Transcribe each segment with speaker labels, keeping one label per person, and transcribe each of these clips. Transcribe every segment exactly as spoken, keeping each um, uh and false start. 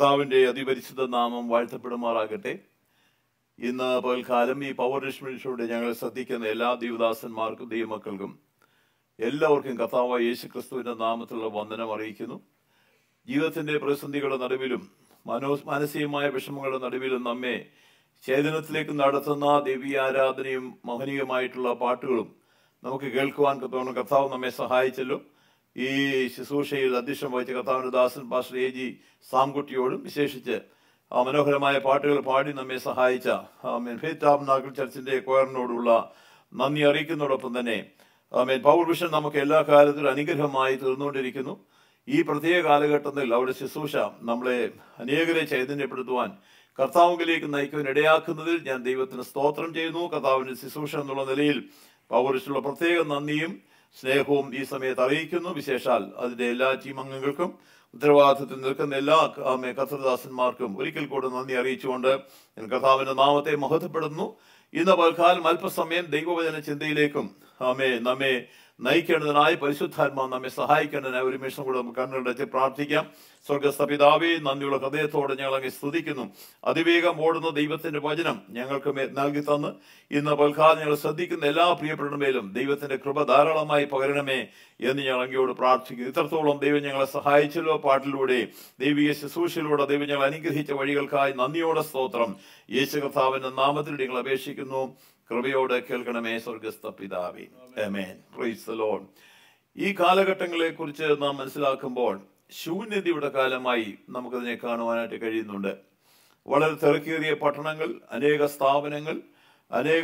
Speaker 1: കർത്താവിൻ്റെ അതിപരിശുദ്ധ നാമം വാഴ്ത്തപ്പെടുമാറാകട്ടെ. ഇന്ന് പകൽക്കാലം ഈ പവർ മിനിസ്ട്രിയിലൂടെ ഞങ്ങളെ ശ്രദ്ധിക്കുന്ന എല്ലാ ദൈവദാസന്മാർക്കും ദൈവമക്കൾക്കും എല്ലാവർക്കും കർത്താവായ യേശു ക്രിസ്തുവിൻ്റെ നാമത്തിലുള്ള വന്ദനം അറിയിക്കുന്നു. ജീവിതത്തിൻ്റെ പ്രതിസന്ധികളുടെ നടുവിലും മനോ മാനസികമായ വിഷമങ്ങളുടെ നടുവിലും നമ്മെ ചേതനത്തിലേക്ക് നടത്തുന്ന ദൈവീയാരാധനയും മഹനീയമായിട്ടുള്ള പാട്ടുകളും നമുക്ക് കേൾക്കുവാൻ തോന്നുന്നു. കർത്താവ് നമ്മെ സഹായിച്ചല്ലോ. ഈ ശുശ്രൂഷയിൽ അധ്യക്ഷം വഹിച്ച കർത്താവിൻ്റെ ദാസൻ പാസ്റ്റർ എ ജി സാംകുട്ടിയോടും വിശേഷിച്ച് ആ മനോഹരമായ പാട്ടുകൾ പാടി നമ്മെ സഹായിച്ച ആമേൻ ഫെയ്ത്ത് ടാബർനാക്കിൾ ചർച്ചിൻ്റെ കൊയറിനോടുള്ള നന്ദി അറിയിക്കുന്നതോടൊപ്പം തന്നെ ആമേൻ പവർ വിഷൻ നമുക്ക് എല്ലാ കാലത്തിലും അനുഗ്രഹമായി തീർന്നുകൊണ്ടിരിക്കുന്നു. ഈ പ്രത്യേക കാലഘട്ടത്തിൽ അവരുടെ ശുശ്രൂഷ നമ്മളെ അനേകരെ ചൈതന്യപ്പെടുത്തുവാൻ കർത്താവിലേക്ക് നയിക്കുവാൻ ഇടയാക്കുന്നതിൽ ഞാൻ ദൈവത്തിന് സ്തോത്രം ചെയ്യുന്നു. കർത്താവിൻ്റെ ശുശ്രൂഷ എന്നുള്ള നിലയിൽ പവർ വിഷനുള്ള പ്രത്യേക നന്ദിയും സ്നേഹവും ഈ സമയത്ത് അറിയിക്കുന്നു. വിശേഷാൽ അതിൻ്റെ എല്ലാ ടീം അംഗങ്ങൾക്കും ഉത്തരവാദിത്വത്തിൽ നിൽക്കുന്ന എല്ലാ കർത്തൃദാസന്മാർക്കും ഒരിക്കൽ കൂടെ നന്ദി അറിയിച്ചുകൊണ്ട് ഞാൻ കർത്താവിൻ്റെ നാമത്തെ മഹത്വപ്പെടുന്നു. ഇന്ന് പൽക്കാലം അല്പസമയം ദൈവവചന ചിന്തയിലേക്കും ആമേ നമ്മെ നയിക്കേണ്ടതിനായി പരിശുദ്ധാത്മാവ് നമ്മെ സഹായിക്കേണ്ടതിനായി ഒരു നിമിഷം കൂടെ നമുക്ക് കണ്ണുടച്ച് പ്രാർത്ഥിക്കാം. സ്വർഗസ്ഥ പിതാവേ, നന്ദിയുള്ള ഹൃദയത്തോടെ ഞങ്ങൾ അങ്ങ് സ്തുതിക്കുന്നു. അതിവേഗം ഓടുന്ന ദൈവത്തിന്റെ വചനം ഞങ്ങൾക്ക് നൽകി തന്ന് ഇന്ന് പൽക്കാലം ഞങ്ങൾ ശ്രദ്ധിക്കുന്ന എല്ലാ പ്രിയപ്പെട്ട മേലും ദൈവത്തിന്റെ കൃപ ധാരാളമായി പകരണമേ എന്ന് ഞങ്ങൾ അങ്ങയോട് പ്രാർത്ഥിക്കുന്നു. ഇത്രത്തോളം ദൈവം ഞങ്ങളെ സഹായിച്ചല്ലോ. പാട്ടിലൂടെ ദൈവിക ശുശ്രൂഷയിലൂടെ ദൈവം ഞങ്ങൾ അനുഗ്രഹിച്ച വഴികൾക്കായി നന്ദിയോടെ സ്തോത്രം. യേശു കർത്താവിന്റെ നാമത്തിൽ ഞങ്ങൾ അപേക്ഷിക്കുന്നു. കൃപയോടെ കേൾക്കണമേ സ്വർഗസ്ഥ പിതാവേ. ആമേൻ. Praise the lord. ഈ കാലഘട്ടങ്ങളെ കുറിച്ച് നാം മനസ്സിലാക്കുമ്പോൾ ശൂന്യതയുടെ കാലമായി നമുക്കതിനെ കാണുവാനായിട്ട് കഴിയുന്നുണ്ട്. വളരെ തിരക്കേറിയ പട്ടണങ്ങൾ, അനേക സ്ഥാപനങ്ങൾ, അനേക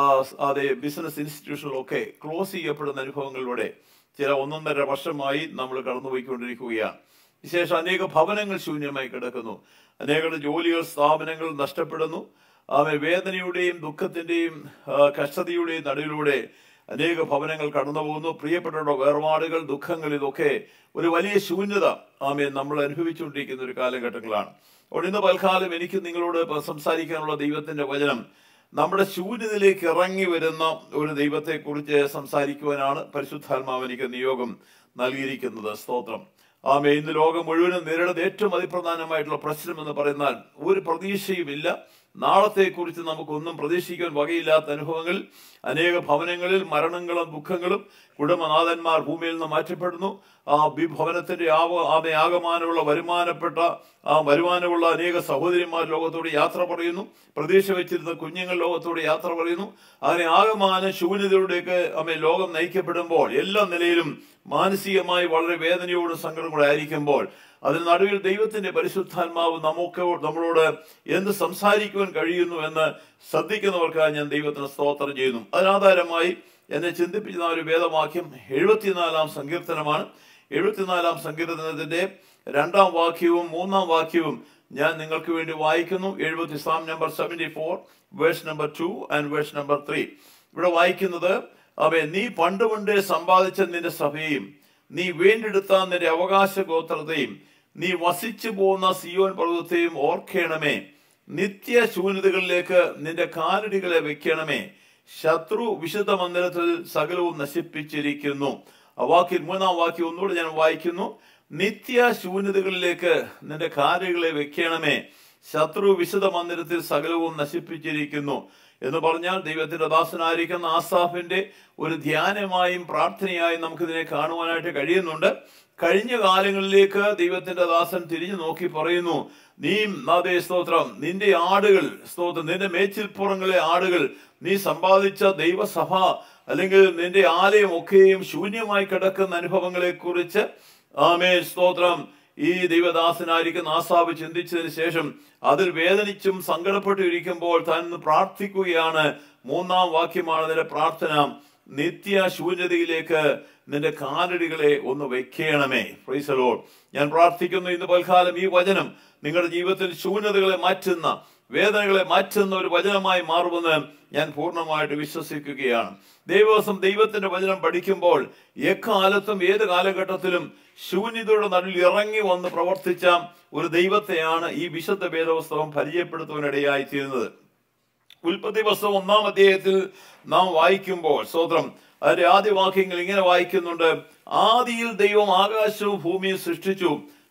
Speaker 1: അതെ ബിസിനസ് ഇൻസ്റ്റിറ്റ്യൂഷനുകളൊക്കെ ക്ലോസ് ചെയ്യപ്പെടുന്ന അനുഭവങ്ങളിലൂടെ ചില ഒന്നൊന്നര വർഷമായി നമ്മൾ കടന്നുപോയിക്കൊണ്ടിരിക്കുകയാണ്. വിശേഷം അനേക ഭവനങ്ങൾ ശൂന്യമായി കിടക്കുന്നു. അനേകം ജോലികൾ, സ്ഥാപനങ്ങൾ നഷ്ടപ്പെടുന്നു. ആമേ വേദനയുടെയും ദുഃഖത്തിന്റെയും കഷ്ടതയുടെയും നടുവിലൂടെ അനേക ഭവനങ്ങൾ കടന്നു പോകുന്നു. പ്രിയപ്പെട്ടവരുടെ വേർപാടുകൾ, ദുഃഖങ്ങൾ, ഇതൊക്കെ ഒരു വലിയ ശൂന്യത ആമേ നമ്മൾ അനുഭവിച്ചുകൊണ്ടിരിക്കുന്ന ഒരു കാലഘട്ടങ്ങളാണ്. അതുകൊണ്ട് ഇന്ന് പൽക്കാലം എനിക്ക് നിങ്ങളോട് സംസാരിക്കാനുള്ള ദൈവത്തിന്റെ വചനം നമ്മുടെ ശൂന്യതയിലേക്ക് ഇറങ്ങി വരുന്ന ഒരു ദൈവത്തെക്കുറിച്ച് സംസാരിക്കുവാനാണ് പരിശുദ്ധാത്മാവ് എനിക്ക് നിയോഗം നൽകിയിരിക്കുന്നത്. സ്തോത്രം. ആമേ ഇന്ന് ലോകം മുഴുവനും നേരിടുന്ന ഏറ്റവും അതിപ്രധാനമായിട്ടുള്ള പ്രശ്നം എന്ന് പറയുന്നാൽ ഒരു പ്രതീക്ഷയുമില്ല. നാളത്തെക്കുറിച്ച് നമുക്കൊന്നും പ്രതീക്ഷിക്കാൻ വകയില്ലാത്ത അനുഭവങ്ങൾ. അനേക ഭവനങ്ങളിൽ മരണങ്ങളും ദുഃഖങ്ങളും. കുടുംബനാഥന്മാർ ഭൂമിയിൽ നിന്ന് മാറ്റപ്പെടുന്നു. ആ ഭവനത്തിന്റെ ആവ ആമെ ആകമാനമുള്ള വരുമാനപ്പെട്ട ആ വരുമാനമുള്ള അനേക സഹോദരിമാർ ലോകത്തോട് യാത്ര പറയുന്നു. പ്രതീക്ഷ വെച്ചിരുന്ന കുഞ്ഞുങ്ങൾ ലോകത്തോട് യാത്ര പറയുന്നു. അങ്ങനെ ആകമാന ശൂന്യതയിലൂടെയൊക്കെ ആമെ ലോകം നയിക്കപ്പെടുമ്പോൾ എല്ലാ നിലയിലും മാനസികമായി വളരെ വേദനയോടും സങ്കടം കൂടെ ആയിരിക്കുമ്പോൾ അതിന് നടുവിൽ ദൈവത്തിന്റെ പരിശുദ്ധാത്മാവ് നമുക്ക് നമ്മളോട് എന്ത് സംസാരിക്കുവാൻ കഴിയുന്നു എന്ന് ശ്രദ്ധിക്കുന്നവർക്കായി ഞാൻ ദൈവത്തിന് സ്തോത്രം ചെയ്യുന്നു. അതിനാധാരമായി എന്നെ ചിന്തിപ്പിക്കുന്ന ഒരു വേദവാക്യം എഴുപത്തിനാലാം സങ്കീർത്തനമാണ്. എഴുപത്തിനാലാം സങ്കീർത്തനത്തിന്റെ രണ്ടാം വാക്യവും മൂന്നാം വാക്യവും ഞാൻ നിങ്ങൾക്ക് വേണ്ടി വായിക്കുന്നു. എഴുപത്തി psalm number seventy four verse number two and verse number three. ഇവിടെ വായിക്കുന്നത്, അവയെ നീ പണ്ട് പണ്ടേ സമ്പാദിച്ച നിന്റെ സഭയും നീ വീണ്ടെടുത്ത നിന്റെ അവകാശ ഗോത്രത്തെയും നീ വസിച്ചു പോകുന്ന സിയോൻ പർവ്വതത്തെയും ഓർക്കണമേ. നിത്യ ശൂന്യതകളിലേക്ക് നിന്റെ കാലടികളെ വെക്കണമേ. ശത്രു വിശുദ്ധ മന്ദിരത്തിൽ സകലവും നശിപ്പിച്ചിരിക്കുന്നു. ആ വാക്യം മൂന്നാം വാക്യം ഒന്നുകൂടെ ഞാൻ വായിക്കുന്നു. നിത്യ ശൂന്യതകളിലേക്ക് നിന്റെ കാലുകളെ വെക്കണമേ. ശത്രു വിശുദ്ധ മന്ദിരത്തിൽ സകലവും നശിപ്പിച്ചിരിക്കുന്നു എന്ന് പറഞ്ഞാൽ ദൈവത്തിന്റെ ദാസനായിരിക്കുന്ന ആസാഫിന്റെ ഒരു ധ്യാനമായും പ്രാർത്ഥനയായും നമുക്കിതിനെ കാണുവാനായിട്ട് കഴിയുന്നുണ്ട്. കഴിഞ്ഞ കാലങ്ങളിലേക്ക് ദൈവത്തിന്റെ ദാസൻ തിരിഞ്ഞു നോക്കി പറയുന്നു, നീ നാദേ സ്തോത്രം, നിന്റെ ആടുകൾ സ്തോത്രം, നിന്റെ മേച്ചിൽപ്പുറങ്ങളെ ആടുകൾ, നീ സമ്പാദിച്ച ദൈവസഭ അല്ലെങ്കിൽ നിന്റെ ആലയം ഒക്കെയും ശൂന്യമായി കിടക്കുന്ന അനുഭവങ്ങളെ കുറിച്ച് ആമേ സ്തോത്രം ഈ ദൈവദാസനായിരിക്കുന്ന ആസാഫ് ചിന്തിച്ചതിന് ശേഷം അതിൽ വേദനിച്ചും സങ്കടപ്പെട്ടു ഇരിക്കുമ്പോൾ താൻ പ്രാർത്ഥിക്കുകയാണ്. മൂന്നാം വാക്യമാണ് നിന്റെ പ്രാർത്ഥന, നിത്യ ശൂന്യതയിലേക്ക് നിന്റെ കാലടികളെ ഒന്ന് വെക്കണമേ. Price the Lord. ഞാൻ പ്രാർത്ഥിക്കുന്നു ഇന്ന് പൽക്കാലം ഈ വചനം നിങ്ങളുടെ ജീവിതത്തിൽ ശൂന്യതകളെ മാറ്റുന്ന, വേദനകളെ മാറ്റുന്ന ഒരു വചനമായി മാറുമെന്ന് ഞാൻ പൂർണ്ണമായിട്ട് വിശ്വസിക്കുകയാണ്. ദൈവദിവസം ദൈവത്തിന്റെ വചനം പഠിക്കുമ്പോൾ എക്കാലത്തും ഏത് കാലഘട്ടത്തിലും ശൂന്യതയുടെ നടുവിൽ ഇറങ്ങി വന്ന് പ്രവർത്തിച്ച ഒരു ദൈവത്തെയാണ് ഈ വിശുദ്ധ വേദപുസ്തകം പരിചയപ്പെടുത്തുവാനിടയായി തീരുന്നത്. ഉൽപ്പത്തി പുസ്തകം ഒന്നാം അധ്യായത്തിൽ നാം വായിക്കുമ്പോൾ സ്തോത്രം അതിന്റെ ആദ്യ വാക്യങ്ങൾ ഇങ്ങനെ വായിക്കുന്നുണ്ട്. ആദിയിൽ ദൈവം ആകാശവും ഭൂമിയും സൃഷ്ടിച്ചു,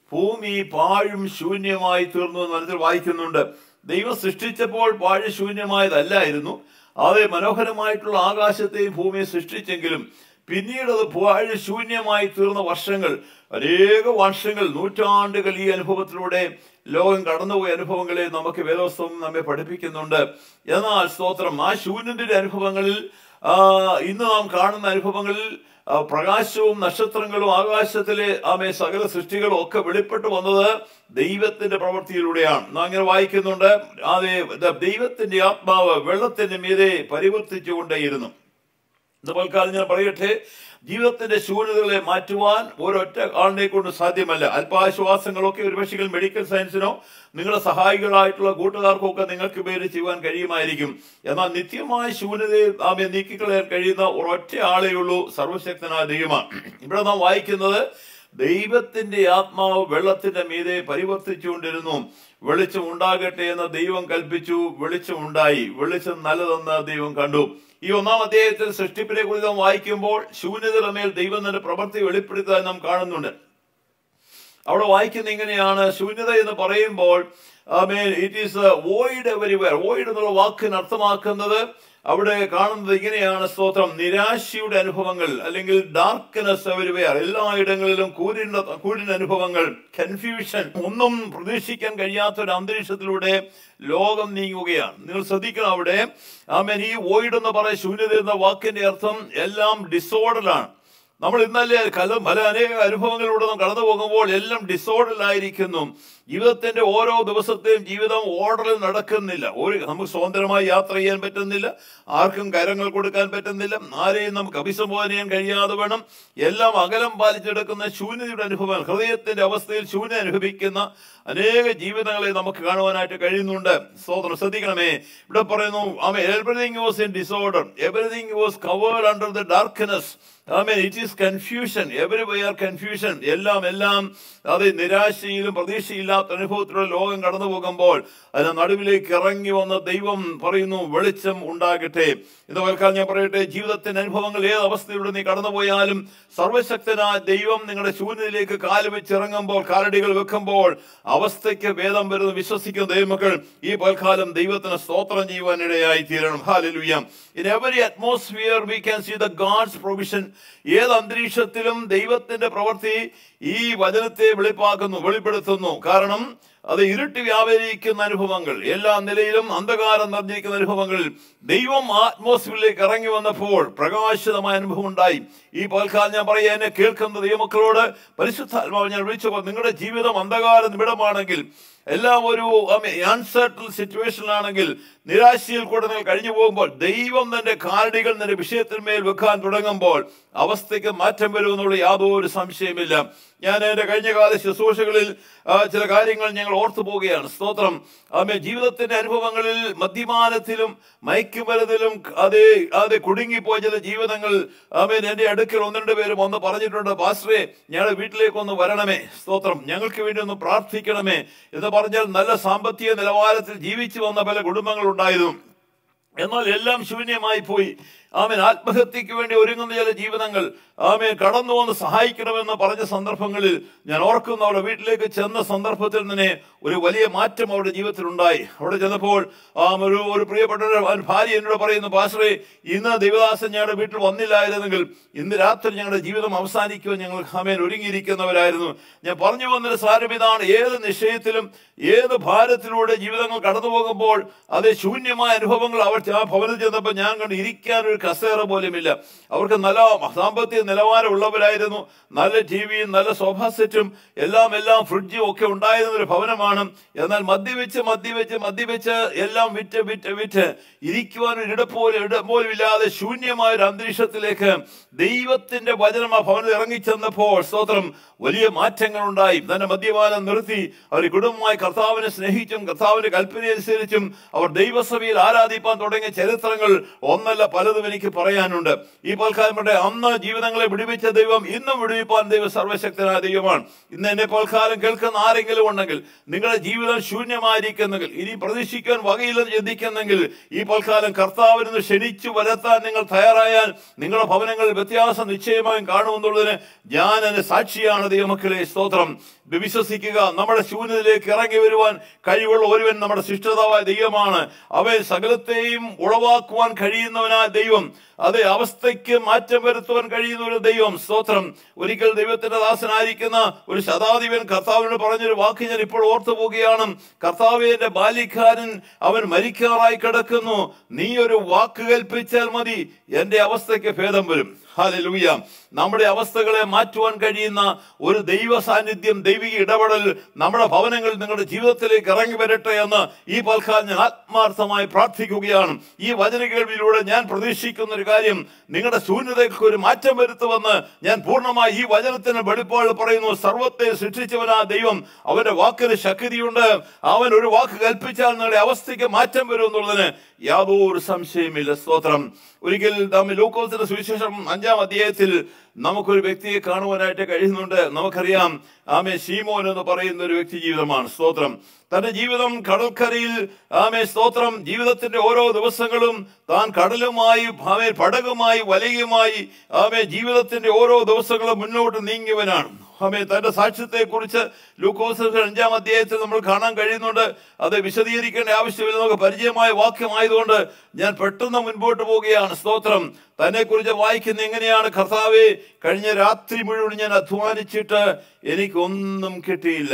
Speaker 1: ഭൂമി പാഴും ശൂന്യമായി തീർന്നു എന്ന് മനസ്സിൽ വായിക്കുന്നുണ്ട്. ദൈവം സൃഷ്ടിച്ചപ്പോൾ പാഴ് ശൂന്യമായതല്ലായിരുന്നു. അത് മനോഹരമായിട്ടുള്ള ആകാശത്തെയും ഭൂമിയെ സൃഷ്ടിച്ചെങ്കിലും പിന്നീട് അത് പാഴ് ശൂന്യമായി തീർന്ന വർഷങ്ങൾ, അനേക വർഷങ്ങൾ, നൂറ്റാണ്ടുകൾ ഈ അനുഭവത്തിലൂടെ ലോകം കടന്നുപോയ അനുഭവങ്ങളെ നമുക്ക് വേദോസ്തവം നമ്മെ പഠിപ്പിക്കുന്നുണ്ട്. എന്നാൽ സ്തോത്രം, ആ ശൂന്യത്തിന്റെ അനുഭവങ്ങളിൽ, ആ ഇന്ന് നാം കാണുന്ന അനുഭവങ്ങളിൽ പ്രകാശവും നക്ഷത്രങ്ങളും ആകാശത്തിലെ ആമേ സകല സൃഷ്ടികളും ഒക്കെ വെളിപ്പെട്ടു വന്നത് ദൈവത്തിന്റെ പ്രവൃത്തിയിലൂടെയാണ്. നാം അങ്ങനെ വായിക്കുന്നുണ്ട്, അതേ ദൈവത്തിന്റെ ആത്മാവ് വെള്ളത്തിന്റെ മീതെ പരിവർത്തിച്ചുകൊണ്ടേയിരുന്നു. ഇതുപോൽക്കാലം ഞാൻ പറയട്ടെ, ജീവിതത്തിന്റെ ശൂന്യതകളെ മാറ്റുവാൻ ഒരൊറ്റ ആളിനെ കൊണ്ട് സാധ്യമല്ല. അല്പാശ്വാസങ്ങളൊക്കെ ഒരു പക്ഷേ മെഡിക്കൽ സയൻസിനോ നിങ്ങളുടെ സഹായികളായിട്ടുള്ള കൂട്ടുകാർക്കോ ഒക്കെ നിങ്ങൾക്ക് പേര് ചെയ്യുവാൻ കഴിയുമായിരിക്കും. എന്നാൽ നിത്യമായ ശൂന്യതയെ ആമെ നീക്കിക്കളയാൻ കഴിയുന്ന ഒരൊറ്റ ആളേ ഉള്ളൂ, സർവശക്തനായ ദൈവമാണ്. ഇവിടെ നാം വായിക്കുന്നത്, ദൈവത്തിന്റെ ആത്മാവ് വെള്ളത്തിന്റെ മീതെ പരിവർത്തിച്ചുകൊണ്ടിരുന്നു. വെളിച്ചം ഉണ്ടാകട്ടെ എന്ന് ദൈവം കൽപ്പിച്ചു, വെളിച്ചം ഉണ്ടായി. വെളിച്ചം നല്ലതെന്ന് ദൈവം കണ്ടു. ഈ ഒന്നാം അധ്യായത്തിൽ സൃഷ്ടിപ്പിനെ കുറിച്ച് നാം വായിക്കുമ്പോൾ ശൂന്യതയുടെ മേൽ ദൈവം തന്നെ പ്രവൃത്തി വെളിപ്പെടുത്താൻ നാം കാണുന്നുണ്ട്. അവിടെ വായിക്കുന്ന ഇങ്ങനെയാണ്, ശൂന്യത എന്ന് പറയുമ്പോൾ it is void everywhere. Void എന്നുള്ള വാക്കിന് അർത്ഥമാക്കുന്നത് അവിടെ കാണുന്നത് ഇങ്ങനെയാണ്, സ്തോത്രം, നിരാശയുടെ അനുഭവങ്ങൾ അല്ലെങ്കിൽ ഡാർക്ക്നെസ് എവരിവെയർ, എല്ലായിടങ്ങളിലും കൂരിന്റെ കൂരിന്റെ അനുഭവങ്ങൾ, കൺഫ്യൂഷൻ, ഒന്നും പ്രതീക്ഷിക്കാൻ കഴിയാത്ത ഒരു അന്തരീക്ഷത്തിലൂടെ ലോകം നീങ്ങുകയാണ്. നിങ്ങൾ ശ്രദ്ധിക്കണം, അവിടെ ആമേൻ ഈ വോയിഡ് എന്ന് പറയുന്ന ശൂന്യത എന്ന വാക്കിന്റെ അർത്ഥം എല്ലാം ഡിസോർഡറാണ്. നമ്മൾ ഇന്നലെ കല പല അനേക അനുഭവങ്ങളിലൂടെ നാം കടന്നു പോകുമ്പോൾ എല്ലാം ഡിസോർഡറിലായിരിക്കുന്നു. ജീവിതത്തിന്റെ ഓരോ ദിവസത്തെയും ജീവിതം ഓർഡറിൽ നടക്കുന്നില്ല. ഒരു നമുക്ക് സ്വതന്ത്രമായി യാത്ര ചെയ്യാൻ പറ്റുന്നില്ല, ആർക്കും കരങ്ങൾ കൊടുക്കാൻ പറ്റുന്നില്ല, ആരെയും നമുക്ക് അഭിസംബോധന ചെയ്യാൻ കഴിയാതെ വേണം. എല്ലാം അകലം പാലിച്ചെടുക്കുന്ന ശൂന്യതയുടെ അനുഭവം, ഹൃദയത്തിന്റെ അവസ്ഥയിൽ ശൂന്യത അനുഭവിക്കുന്ന അനേക ജീവിതങ്ങളെ നമുക്ക് കാണുവാനായിട്ട് കഴിയുന്നുണ്ട്. സ്തോത്രം, ശ്രദ്ധിക്കണമേ. ഇവിടെ പറയുന്നു, everything was in disorder, everything was covered under the darkness. ആമേൻ. It is confusion, everywhere confusion. എല്ലാം എല്ലാം അത് നിരാശയിലും പ്രതീക്ഷയില്ലാത്ത അനുഭവത്തിലൂടെ ലോകം കടന്നു പോകുമ്പോൾ അതിന് നടുവിലേക്ക് ഇറങ്ങി വന്ന ദൈവം പറയുന്നു, വെളിച്ചം ഉണ്ടാകട്ടെ. ഇതുപോലെ ഞാൻ പറയട്ടെ, ജീവിതത്തിന്റെ അനുഭവങ്ങൾ ഏത് അവസ്ഥയിലൂടെ നീ കടന്നുപോയാലും സർവശക്തനായ ദൈവം നിങ്ങളുടെ ശൂന്യതയിലേക്ക് കാല് വെച്ചിറങ്ങുമ്പോൾ, കാലടികൾ വെക്കുമ്പോൾ അവസ്ഥയ്ക്ക് ഭേദം വരുന്നു വിശ്വസിക്കുന്ന ദൈവമക്കൾ ഈ പൽക്കാലം ദൈവത്തിന് സ്തോത്രം ചെയ്യുവാനിടയായി തീരണം. ഹല്ലേലൂയ. In every atmosphere we can see the God's provision. ഏത് അന്തരീക്ഷത്തിലും ദൈവത്തിന്റെ പ്രവൃത്തി ഈ വചനത്തെ വെളിപ്പാക്കുന്നു, വെളിപ്പെടുത്തുന്നു. കാരണം അത് ഇരുട്ടി വ്യാപരിക്കുന്ന അനുഭവങ്ങൾ, എല്ലാ നിലയിലും അന്ധകാരം നിറഞ്ഞിരിക്കുന്ന അനുഭവങ്ങളിൽ ദൈവം ആത്മോസ്ഫിയറിലേക്ക് ഇറങ്ങി വന്നപ്പോൾ പ്രകാശിതമായ അനുഭവം ഉണ്ടായി. ഈ പൽക്കാലം ഞാൻ പറയാ, എന്നെ കേൾക്കുന്ന ദൈവമക്കളോട് പരിശുദ്ധാത്മാവ് ഞാൻ വിളിച്ചപ്പോൾ, നിങ്ങളുടെ ജീവിതം അന്ധകാര നിബിഡമാണെങ്കിൽ, എല്ലാം ഒരു അൺസർട്ടൺ സിറ്റുവേഷനിലാണെങ്കിൽ, നിരാശയിൽ കൂടെ നിങ്ങൾ കഴിഞ്ഞു പോകുമ്പോൾ ദൈവം തന്റെ കാലടികൾ നിന്റെ വിഷയത്തിന്മേൽ വെക്കാൻ തുടങ്ങുമ്പോൾ അവസ്ഥയ്ക്ക് മാറ്റം വരുമെന്നുള്ള യാതൊരു സംശയമില്ല. ഞാൻ എൻ്റെ കഴിഞ്ഞ കാല ശുശ്രൂഷകളിൽ ചില കാര്യങ്ങൾ ഞങ്ങൾ ഓർത്തു പോവുകയാണ്. സ്തോത്രം. ആമേ, ജീവിതത്തിന്റെ അനുഭവങ്ങളിൽ മദ്യപാനത്തിലും മയക്കുമരുന്നിലും അതേ അതേ കുടുങ്ങിപ്പോയ ചില ജീവിതങ്ങൾ, ആമേൻ, എൻ്റെ അടുക്കൽ ഒന്ന് രണ്ട് പേരും ഒന്ന് പറഞ്ഞിട്ടുണ്ട്, പാസ്റ്ററെ ഞങ്ങളുടെ വീട്ടിലേക്ക് ഒന്ന് വരണമേ, സ്തോത്രം, ഞങ്ങൾക്ക് വേണ്ടി ഒന്ന് പ്രാർത്ഥിക്കണമേ എന്ന് പറഞ്ഞാൽ നല്ല സാമ്പത്തിക നിലവാരത്തിൽ ജീവിച്ചു വന്ന പല കുടുംബങ്ങൾ ഉണ്ടായിരുന്നു. എന്നാൽ എല്ലാം ശൂന്യമായി പോയി. ആമേൻ. ആത്മഹത്യക്ക് വേണ്ടി ഒരുങ്ങുന്ന ചില ജീവിതങ്ങൾ, ആമേൻ, കടന്നു വന്ന് സഹായിക്കണമെന്ന് പറഞ്ഞ സന്ദർഭങ്ങളിൽ ഞാൻ ഓർക്കുന്നു, അവരുടെ വീട്ടിലേക്ക് ചെന്ന സന്ദർഭത്തിൽ തന്നെ ഒരു വലിയ മാറ്റം അവരുടെ ജീവിതത്തിൽ ഉണ്ടായി. അവിടെ ചെന്നപ്പോൾ ഒരു ഒരു പ്രിയപ്പെട്ട ഭാര്യ എന്നോട് പറയുന്നു, പാസ്റ്ററെ, ഇന്ന് ദേവദാസൻ ഞങ്ങളുടെ വീട്ടിൽ വന്നില്ലായിരുന്നെങ്കിൽ ഇന്ന് രാത്രി ഞങ്ങളുടെ ജീവിതം അവസാനിക്കുവാൻ ഞങ്ങൾ ആമേൻ ഒരുങ്ങിയിരിക്കുന്നവരായിരുന്നു. ഞാൻ പറഞ്ഞു വന്നൊരു സാരം ഇതാണ്, ഏത് നിശ്ചയത്തിലും ഏത് ഭാരത്തിലൂടെ ജീവിതങ്ങൾ കടന്നു പോകുമ്പോൾ അത് ശൂന്യമായ അനുഭവങ്ങൾ അവർ ആ ഭവനത്തിൽ ചെന്നപ്പോൾ ഞാൻ കണ്ട് ഇരിക്കാൻ ഒരു കസേര പോലുമില്ല. അവർക്ക് നല്ല സാമ്പത്തിക നിലവാരം ഉള്ളവരായിരുന്നു, നല്ല ടി വിയും നല്ല സോഫാ സെറ്റും എല്ലാം എല്ലാം ഫ്രിഡ്ജും ഒക്കെ ഉണ്ടായിരുന്ന ഒരു ഭവനമാണ്. എന്നാൽ മദ്യവെച്ച് മദ്യവെച്ച് മദ്യവെച്ച് എല്ലാം വിറ്റ് വിറ്റ് വിറ്റ് ഇരിക്കുവാൻ ഒരു ഇടപ്പോലും ഇടം പോലും ഇല്ലാതെ ശൂന്യമായ ഒരു അന്തരീക്ഷത്തിലേക്ക് ദൈവത്തിന്റെ വചനം ആ ഭവനത്തിൽ ഇറങ്ങിച്ചെന്നപ്പോൾ സ്തോത്രം വലിയ മാറ്റങ്ങൾ ഉണ്ടായി. തന്നെ മദ്യപാനം നിർത്തി അവർ കുടുംബമായി കർത്താവിനെ സ്നേഹിച്ചും കർത്താവിന്റെ കൽപ്പനയനുസരിച്ചും അവർ ദൈവസഭയിൽ ആരാധിപ്പാൻ തുടങ്ങിയ ചരിത്രങ്ങൾ ഒന്നല്ല പലതും എനിക്ക് പറയാനുണ്ട്. ഈ പൽക്കാലം അന്ന് ജീവിതങ്ങളെ വിടുവിച്ച ദൈവം ഇന്നും വിടുവിപ്പാൻ ദൈവം സർവശക്തനായ ദൈവമാണ്. ഇന്ന് എന്നെ പൽക്കാലം കേൾക്കുന്ന ആരെങ്കിലും ഉണ്ടെങ്കിൽ, നിങ്ങളുടെ ജീവിതം ശൂന്യമായിരിക്കുന്നെങ്കിൽ, ഇനി പ്രതീക്ഷിക്കാൻ വകയില്ലെന്ന് ചിന്തിക്കുന്നെങ്കിൽ, ഈ പൽക്കാലം കർത്താവിനെ ക്ഷണിച്ചു വരത്താൻ നിങ്ങൾ തയ്യാറായാൽ നിങ്ങളുടെ ഭവനങ്ങളിൽ വ്യത്യാസം നിശ്ചയമായും കാണുമെന്നുള്ളതിന് ഞാൻ എന്റെ സാക്ഷിയാണ് ദൈവമക്കളെ. സ്തോത്രം. വിശ്വസിക്കുക. നമ്മുടെ ശൂന്യതയിലേക്ക് ഇറങ്ങി വരുവാൻ കഴിവുള്ള ഒരുവൻ നമ്മുടെ സൃഷ്ടാവായ ദൈവമാണ്. അവൻ സകലത്തെയും ഉളവാക്കുവാൻ കഴിയുന്നവനായ ദൈവം, അതേ അവസ്ഥയ്ക്ക് മാറ്റം വരുത്തുവാൻ കഴിയുന്ന ഒരു ദൈവം. സ്തോത്രം. ഒരിക്കൽ ദൈവത്തിന്റെ ദാസനായിരിക്കുന്ന ഒരു ശതാധിപൻ കർത്താവിനോട് പറഞ്ഞൊരു വാക്ക് ഞാൻ ഇപ്പോൾ ഓർത്തു പോവുകയാണ്. കർത്താവേ, എന്റെ ബാല്യക്കാരൻ അവൻ മരിക്കാറായി കിടക്കുന്നു, നീ ഒരു വാക്ക് കൽപ്പിച്ചാൽ മതി, എന്റെ അവസ്ഥയ്ക്ക് ഭേദം വരും. ഹല്ലേലൂയ. നമ്മുടെ അവസ്ഥകളെ മാറ്റുവാൻ കഴിയുന്ന ഒരു ദൈവ സാന്നിധ്യം, ദൈവിക ഇടപെടൽ നമ്മുടെ ഭവനങ്ങളിൽ നിങ്ങളുടെ ജീവിതത്തിലേക്ക് ഇറങ്ങി വരട്ടെ എന്ന് ഈ പൽക്കാലം ഞാൻ ആത്മാർത്ഥമായി പ്രാർത്ഥിക്കുകയാണ്. ഈ വചന കേൾവിയിലൂടെ ഞാൻ പ്രതീക്ഷിക്കുന്ന ഒരു കാര്യം, നിങ്ങളുടെ ശൂന്യതയ്ക്ക് ഒരു മാറ്റം വരുത്തുമെന്ന് ഞാൻ പൂർണ്ണമായി ഈ വചനത്തിന് വെളിപ്പാട് പറയുന്നു. സർവത്തെ സൃഷ്ടിച്ചവനാ ദൈവം, അവന്റെ വാക്കിന് ശക്തിയുണ്ട്. അവൻ ഒരു വാക്ക് കൽപ്പിച്ചാൽ നിങ്ങളുടെ അവസ്ഥയ്ക്ക് മാറ്റം വരും എന്നുള്ളതിന് യാതൊരു സംശയമില്ല. സ്തോത്രം. ഒരിക്കൽ നാം ലൂക്കോസിന്റെ സുവിശേഷം അഞ്ചാം അധ്യായത്തിൽ നമുക്കൊരു വ്യക്തിയെ കാണുവാനായിട്ട് കഴിയുന്നുണ്ട്. നമുക്കറിയാം, ആമേ ശീമോൻ എന്ന് പറയുന്ന ഒരു വ്യക്തി ജീവിതമാണ്. സ്തോത്രം. തന്റെ ജീവിതം കടൽക്കരയിൽ, ആമേ സ്തോത്രം, ജീവിതത്തിന്റെ ഓരോ ദിവസങ്ങളും താൻ കടലുമായി, ആമേ പടകുമായി, വലയുമായി, ആമേ ജീവിതത്തിന്റെ ഓരോ ദിവസങ്ങളും മുന്നോട്ട് നീങ്ങിയവനാണ്. ആമേ തന്റെ സാക്ഷ്യത്തെ കുറിച്ച് ലൂക്കോസിന്റെ അഞ്ചാം അധ്യായത്തിൽ നമ്മൾ കാണാൻ കഴിയുന്നുണ്ട്. അത് വിശദീകരിക്കേണ്ട ആവശ്യമില്ല, നമുക്ക് പരിചയമായ വാക്യമായതുകൊണ്ട് ഞാൻ പെട്ടെന്ന് മുൻപോട്ട് പോവുകയാണ്. സ്തോത്രം. തന്നെ കുറിച്ച് വായിക്കുന്ന എങ്ങനെയാണ്? കർത്താവേ, കഴിഞ്ഞ രാത്രി മുഴുവൻ ഞാൻ അധ്വാനിച്ചിട്ട് എനിക്കൊന്നും കിട്ടിയില്ല.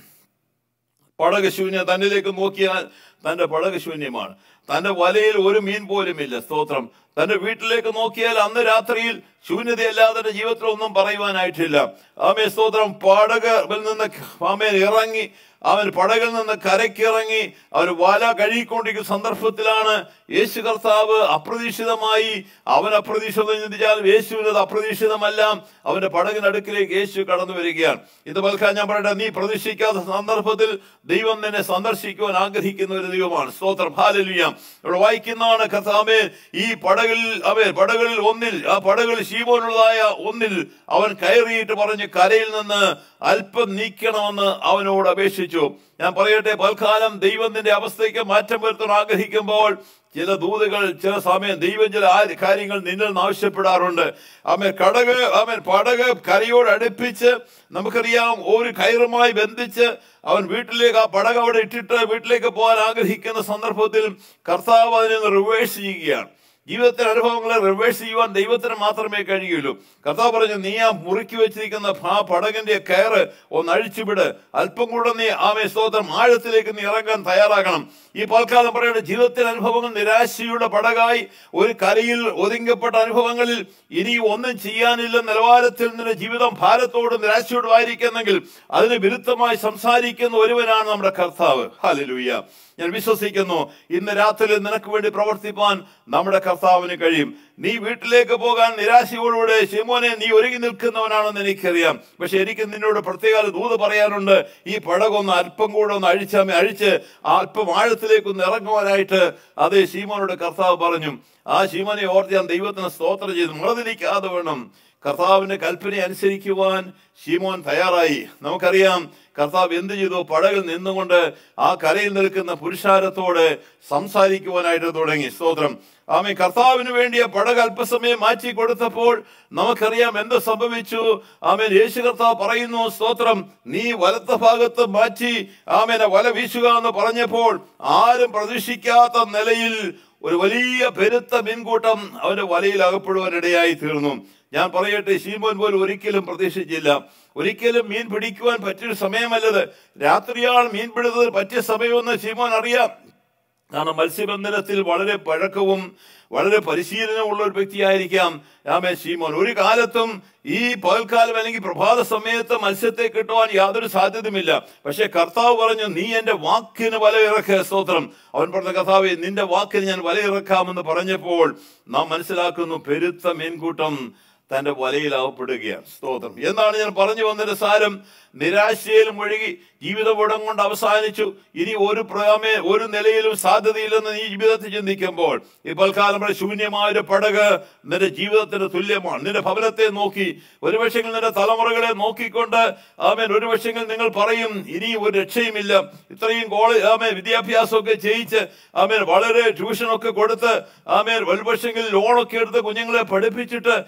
Speaker 1: പടക് ശൂന്യം. തന്നിലേക്ക് നോക്കിയാൽ തന്റെ പടക് ശൂന്യമാണ്. തന്റെ വലയിൽ ഒരു മീൻ പോലും ഇല്ല. സ്തോത്രം. തന്റെ വീട്ടിലേക്ക് നോക്കിയാൽ അന്ന് രാത്രിയിൽ ശൂന്യതയല്ലാതെ ജീവിതത്തിൽ ഒന്നും പറയുവാനായിട്ടില്ല. ആമേ സ്തോത്രം. പടകിൽ നിന്ന് ആമേ ഇറങ്ങി, അവൻ പടകിൽ നിന്ന് കരയ്ക്കിറങ്ങി അവൻ വല കഴുകിക്കൊണ്ടിരിക്കുന്ന സന്ദർഭത്തിലാണ് യേശു കർത്താവ് അപ്രതീക്ഷിതമായി, അവൻ അപ്രതീക്ഷിതം ചിന്തിച്ചാൽ യേശുവിനത് അപ്രതീക്ഷിതമല്ല, അവന്റെ പടകിനടുക്കിലേക്ക് യേശു കടന്നു വരികയാണ്. ഇത് പൽക്കാൻ ഞാൻ പറയട്ടെ, നീ പ്രതീക്ഷിക്കാത്ത സന്ദർഭത്തിൽ ദൈവം നിന്നെ സന്ദർശിക്കുവാൻ ആഗ്രഹിക്കുന്ന ഒരു ദൈവമാണ്. സ്തോത്രം. ഹല്ലേലൂയ. ഇവിടെ വായിക്കുന്നതാണ്, കർത്താവേ, ഈ പടകിൽ അവൻ പടകളിൽ ഒന്നിൽ, ആ പടകളിൽ ശീമോനുള്ളതായ ഒന്നിൽ അവൻ കയറിയിട്ട് പറഞ്ഞ് കരയിൽ നിന്ന് അല്പം നീക്കണമെന്ന് അവനോട് അപേക്ഷിച്ചു. ഞാൻ പറയട്ടെ, പൽക്കാലം ദൈവത്തിന്റെ അവസ്ഥയ്ക്ക് മാറ്റം വരുത്താൻ ആഗ്രഹിക്കുമ്പോൾ ചില ദൂതുകൾ ചില സമയം ദൈവം ചില കാര്യങ്ങൾ നിന്നിൽ നിന്ന് ആവശ്യപ്പെടാറുണ്ട്. അവൻ കടക് അവൻ പടക് കരയോട് അടുപ്പിച്ച്, നമുക്കറിയാം, ഒരു കയറുമായി ബന്ധിച്ച് അവൻ വീട്ടിലേക്ക്, ആ പടക് അവിടെ ഇട്ടിട്ട് വീട്ടിലേക്ക് പോകാൻ ആഗ്രഹിക്കുന്ന സന്ദർഭത്തിൽ കർത്താവ് അതിനെ റിവേഴ്സ് ചെയ്യുകയാണ്. ജീവിതത്തിലെ അനുഭവങ്ങളെ റിവേഴ്സ് ചെയ്യുവാൻ ദൈവത്തിന് മാത്രമേ കഴിയുള്ളൂ. കർത്താവ് പറഞ്ഞു, നീ ആ മുറുക്കി വെച്ചിരിക്കുന്ന ആ പടകിന്റെ കയറ് ഒന്ന് അഴിച്ചുവിട്, അല്പം കൂടെ നീ ആമേ സ്തോത്രം ആഴത്തിലേക്ക് നീ ഇറങ്ങാൻ തയ്യാറാകണം. ഈ പൽക്കാലം പറയുന്നത്, ജീവിതത്തിലെ അനുഭവങ്ങൾ നിരാശയുടെ പടകായി ഒരു കരയിൽ ഒതുങ്ങപ്പെട്ട അനുഭവങ്ങളിൽ ഇനി ഒന്നും ചെയ്യാനില്ല നിലവാരത്തിൽ നിന്റെ ജീവിതം ഭാരത്തോടും നിരാശയോടും ആയിരിക്കുന്നെങ്കിൽ അതിന് വിരുദ്ധമായി സംസാരിക്കുന്ന ഒരുവനാണ് നമ്മുടെ കർത്താവ്. ഹല്ലേലൂയ. ഞാൻ വിശ്വസിക്കുന്നു, ഇന്ന് രാത്രി നിനക്ക് വേണ്ടി പ്രവർത്തിപ്പാൻ നമ്മുടെ കർത്താവിന് കഴിയും. നീ വീട്ടിലേക്ക് പോകാൻ നിരാശയോടുകൂടെ ശിമോനെ നീ ഒരുങ്ങി നിൽക്കുന്നവനാണെന്ന് എനിക്കറിയാം. പക്ഷെ എനിക്ക് നിന്നോട് പ്രത്യേക ദൂത് പറയാനുണ്ട്. ഈ പടകൊന്ന് അല്പം കൂടെ ഒന്ന് അഴിച്ചാമേ അഴിച്ച് അല്പം ആഴത്തിലേക്ക് ഒന്ന് ഇറങ്ങുവാനായിട്ട് അതേ ശിമോനോട് കർത്താവ് പറഞ്ഞു. ആ ശിമോനെ ഓർത്ത് ഞാൻ ദൈവത്തിന് സ്തോത്രം ചെയ്തു. മറന്നിരിക്കാതെ വേണം കർത്താവിന്റെ കൽപ്പന അനുസരിക്കുവാൻ ശിമോൻ തയ്യാറായി. നമുക്കറിയാം കർത്താവ് എന്ത് ചെയ്തു? പടകിൽ നിന്നുകൊണ്ട് ആ കരയിൽ നിൽക്കുന്ന പുരുഷാരത്തോട് സംസാരിക്കുവാനായിട്ട് തുടങ്ങി. സ്തോത്രം. ആമേൻ. കർത്താവിന് വേണ്ടിയ പടക് അല്പസമയം മാറ്റി കൊടുത്തപ്പോൾ നമുക്കറിയാം എന്ത് സംഭവിച്ചു. ആമേൻ. യേശു കർത്താവ് പറയുന്നു, സ്തോത്രം, നീ വലത്ത ഭാഗത്ത് മാറ്റി ആമേനെ വല വീശുക എന്ന് പറഞ്ഞപ്പോൾ ആരും പ്രതീക്ഷിക്കാത്ത നിലയിൽ ഒരു വലിയ പെരുത്ത മീൻകൂട്ടം അവന്റെ വലയിൽ അകപ്പെടുവാനിടയായി തീർന്നു. ഞാൻ പറയട്ടെ, ശീമോൻ പോലും ഒരിക്കലും പ്രതീക്ഷിച്ചില്ല. ഒരിക്കലും മീൻ പിടിക്കുവാൻ പറ്റിയ സമയമല്ലത്. രാത്രിയാണ് മീൻ പിടുത്തത് പറ്റിയ സമയമെന്ന് ശീമോൻ അറിയാം. കാരണം മത്സ്യബന്ധനത്തിൽ വളരെ പഴക്കവും വളരെ പരിശീലനമുള്ള ഒരു വ്യക്തിയായിരിക്കാം ആമേൻ ശീമോൻ. ഒരു കാലത്തും ഈ പകൽക്കാലം അല്ലെങ്കിൽ പ്രഭാത സമയത്ത് മത്സ്യത്തെ കിട്ടുവാൻ യാതൊരു സാധ്യതയുമില്ല. പക്ഷെ കർത്താവ് പറഞ്ഞു, നീ എന്റെ വാക്കിന് വല ഇറക്കുക. സ്തോത്രം. അവൻ പറഞ്ഞ, കർത്താവേ, നിന്റെ വാക്കിന് ഞാൻ വല ഇറക്കാമെന്ന് പറഞ്ഞപ്പോൾ നാം മനസ്സിലാക്കുന്നു, പെരുത്ത മീൻകൂട്ടം തന്റെ വലയിൽ അകപ്പെടുകയാണ്. സ്തോത്രം. എന്നാണ് ഞാൻ പറഞ്ഞു വന്നതിന്റെ സാരം. നിരാശയിൽ മുഴുകി ജീവിതപടം കൊണ്ട് അവസാനിച്ചു. ഇനി ഒരു പ്രമേ ഒരു നിലയിലും സാധ്യതയില്ലെന്ന് നീ ജീവിതത്തിൽ ചിന്തിക്കുമ്പോൾ ഇപ്പോൾ കാലം ശൂന്യമായ ഒരു പടക് നിന്റെ ജീവിതത്തിന് തുല്യമാണ്. നിന്റെ ഭവനത്തെ നോക്കി, ഒരുപക്ഷെ നിന്റെ തലമുറകളെ നോക്കിക്കൊണ്ട് ആമേൻ ഒരുപക്ഷെ നിങ്ങൾ പറയും, ഇനി ഒരു രക്ഷയുമില്ല. ഇത്രയും കോളേജ് ആമേൻ വിദ്യാഭ്യാസമൊക്കെ ചെയ്യിച്ച് ആമേൻ വളരെ ട്യൂഷനൊക്കെ കൊടുത്ത് ആമേൻ ഒരുപക്ഷെങ്കിൽ ലോണൊക്കെ എടുത്ത് കുഞ്ഞുങ്ങളെ പഠിപ്പിച്ചിട്ട് ഒരു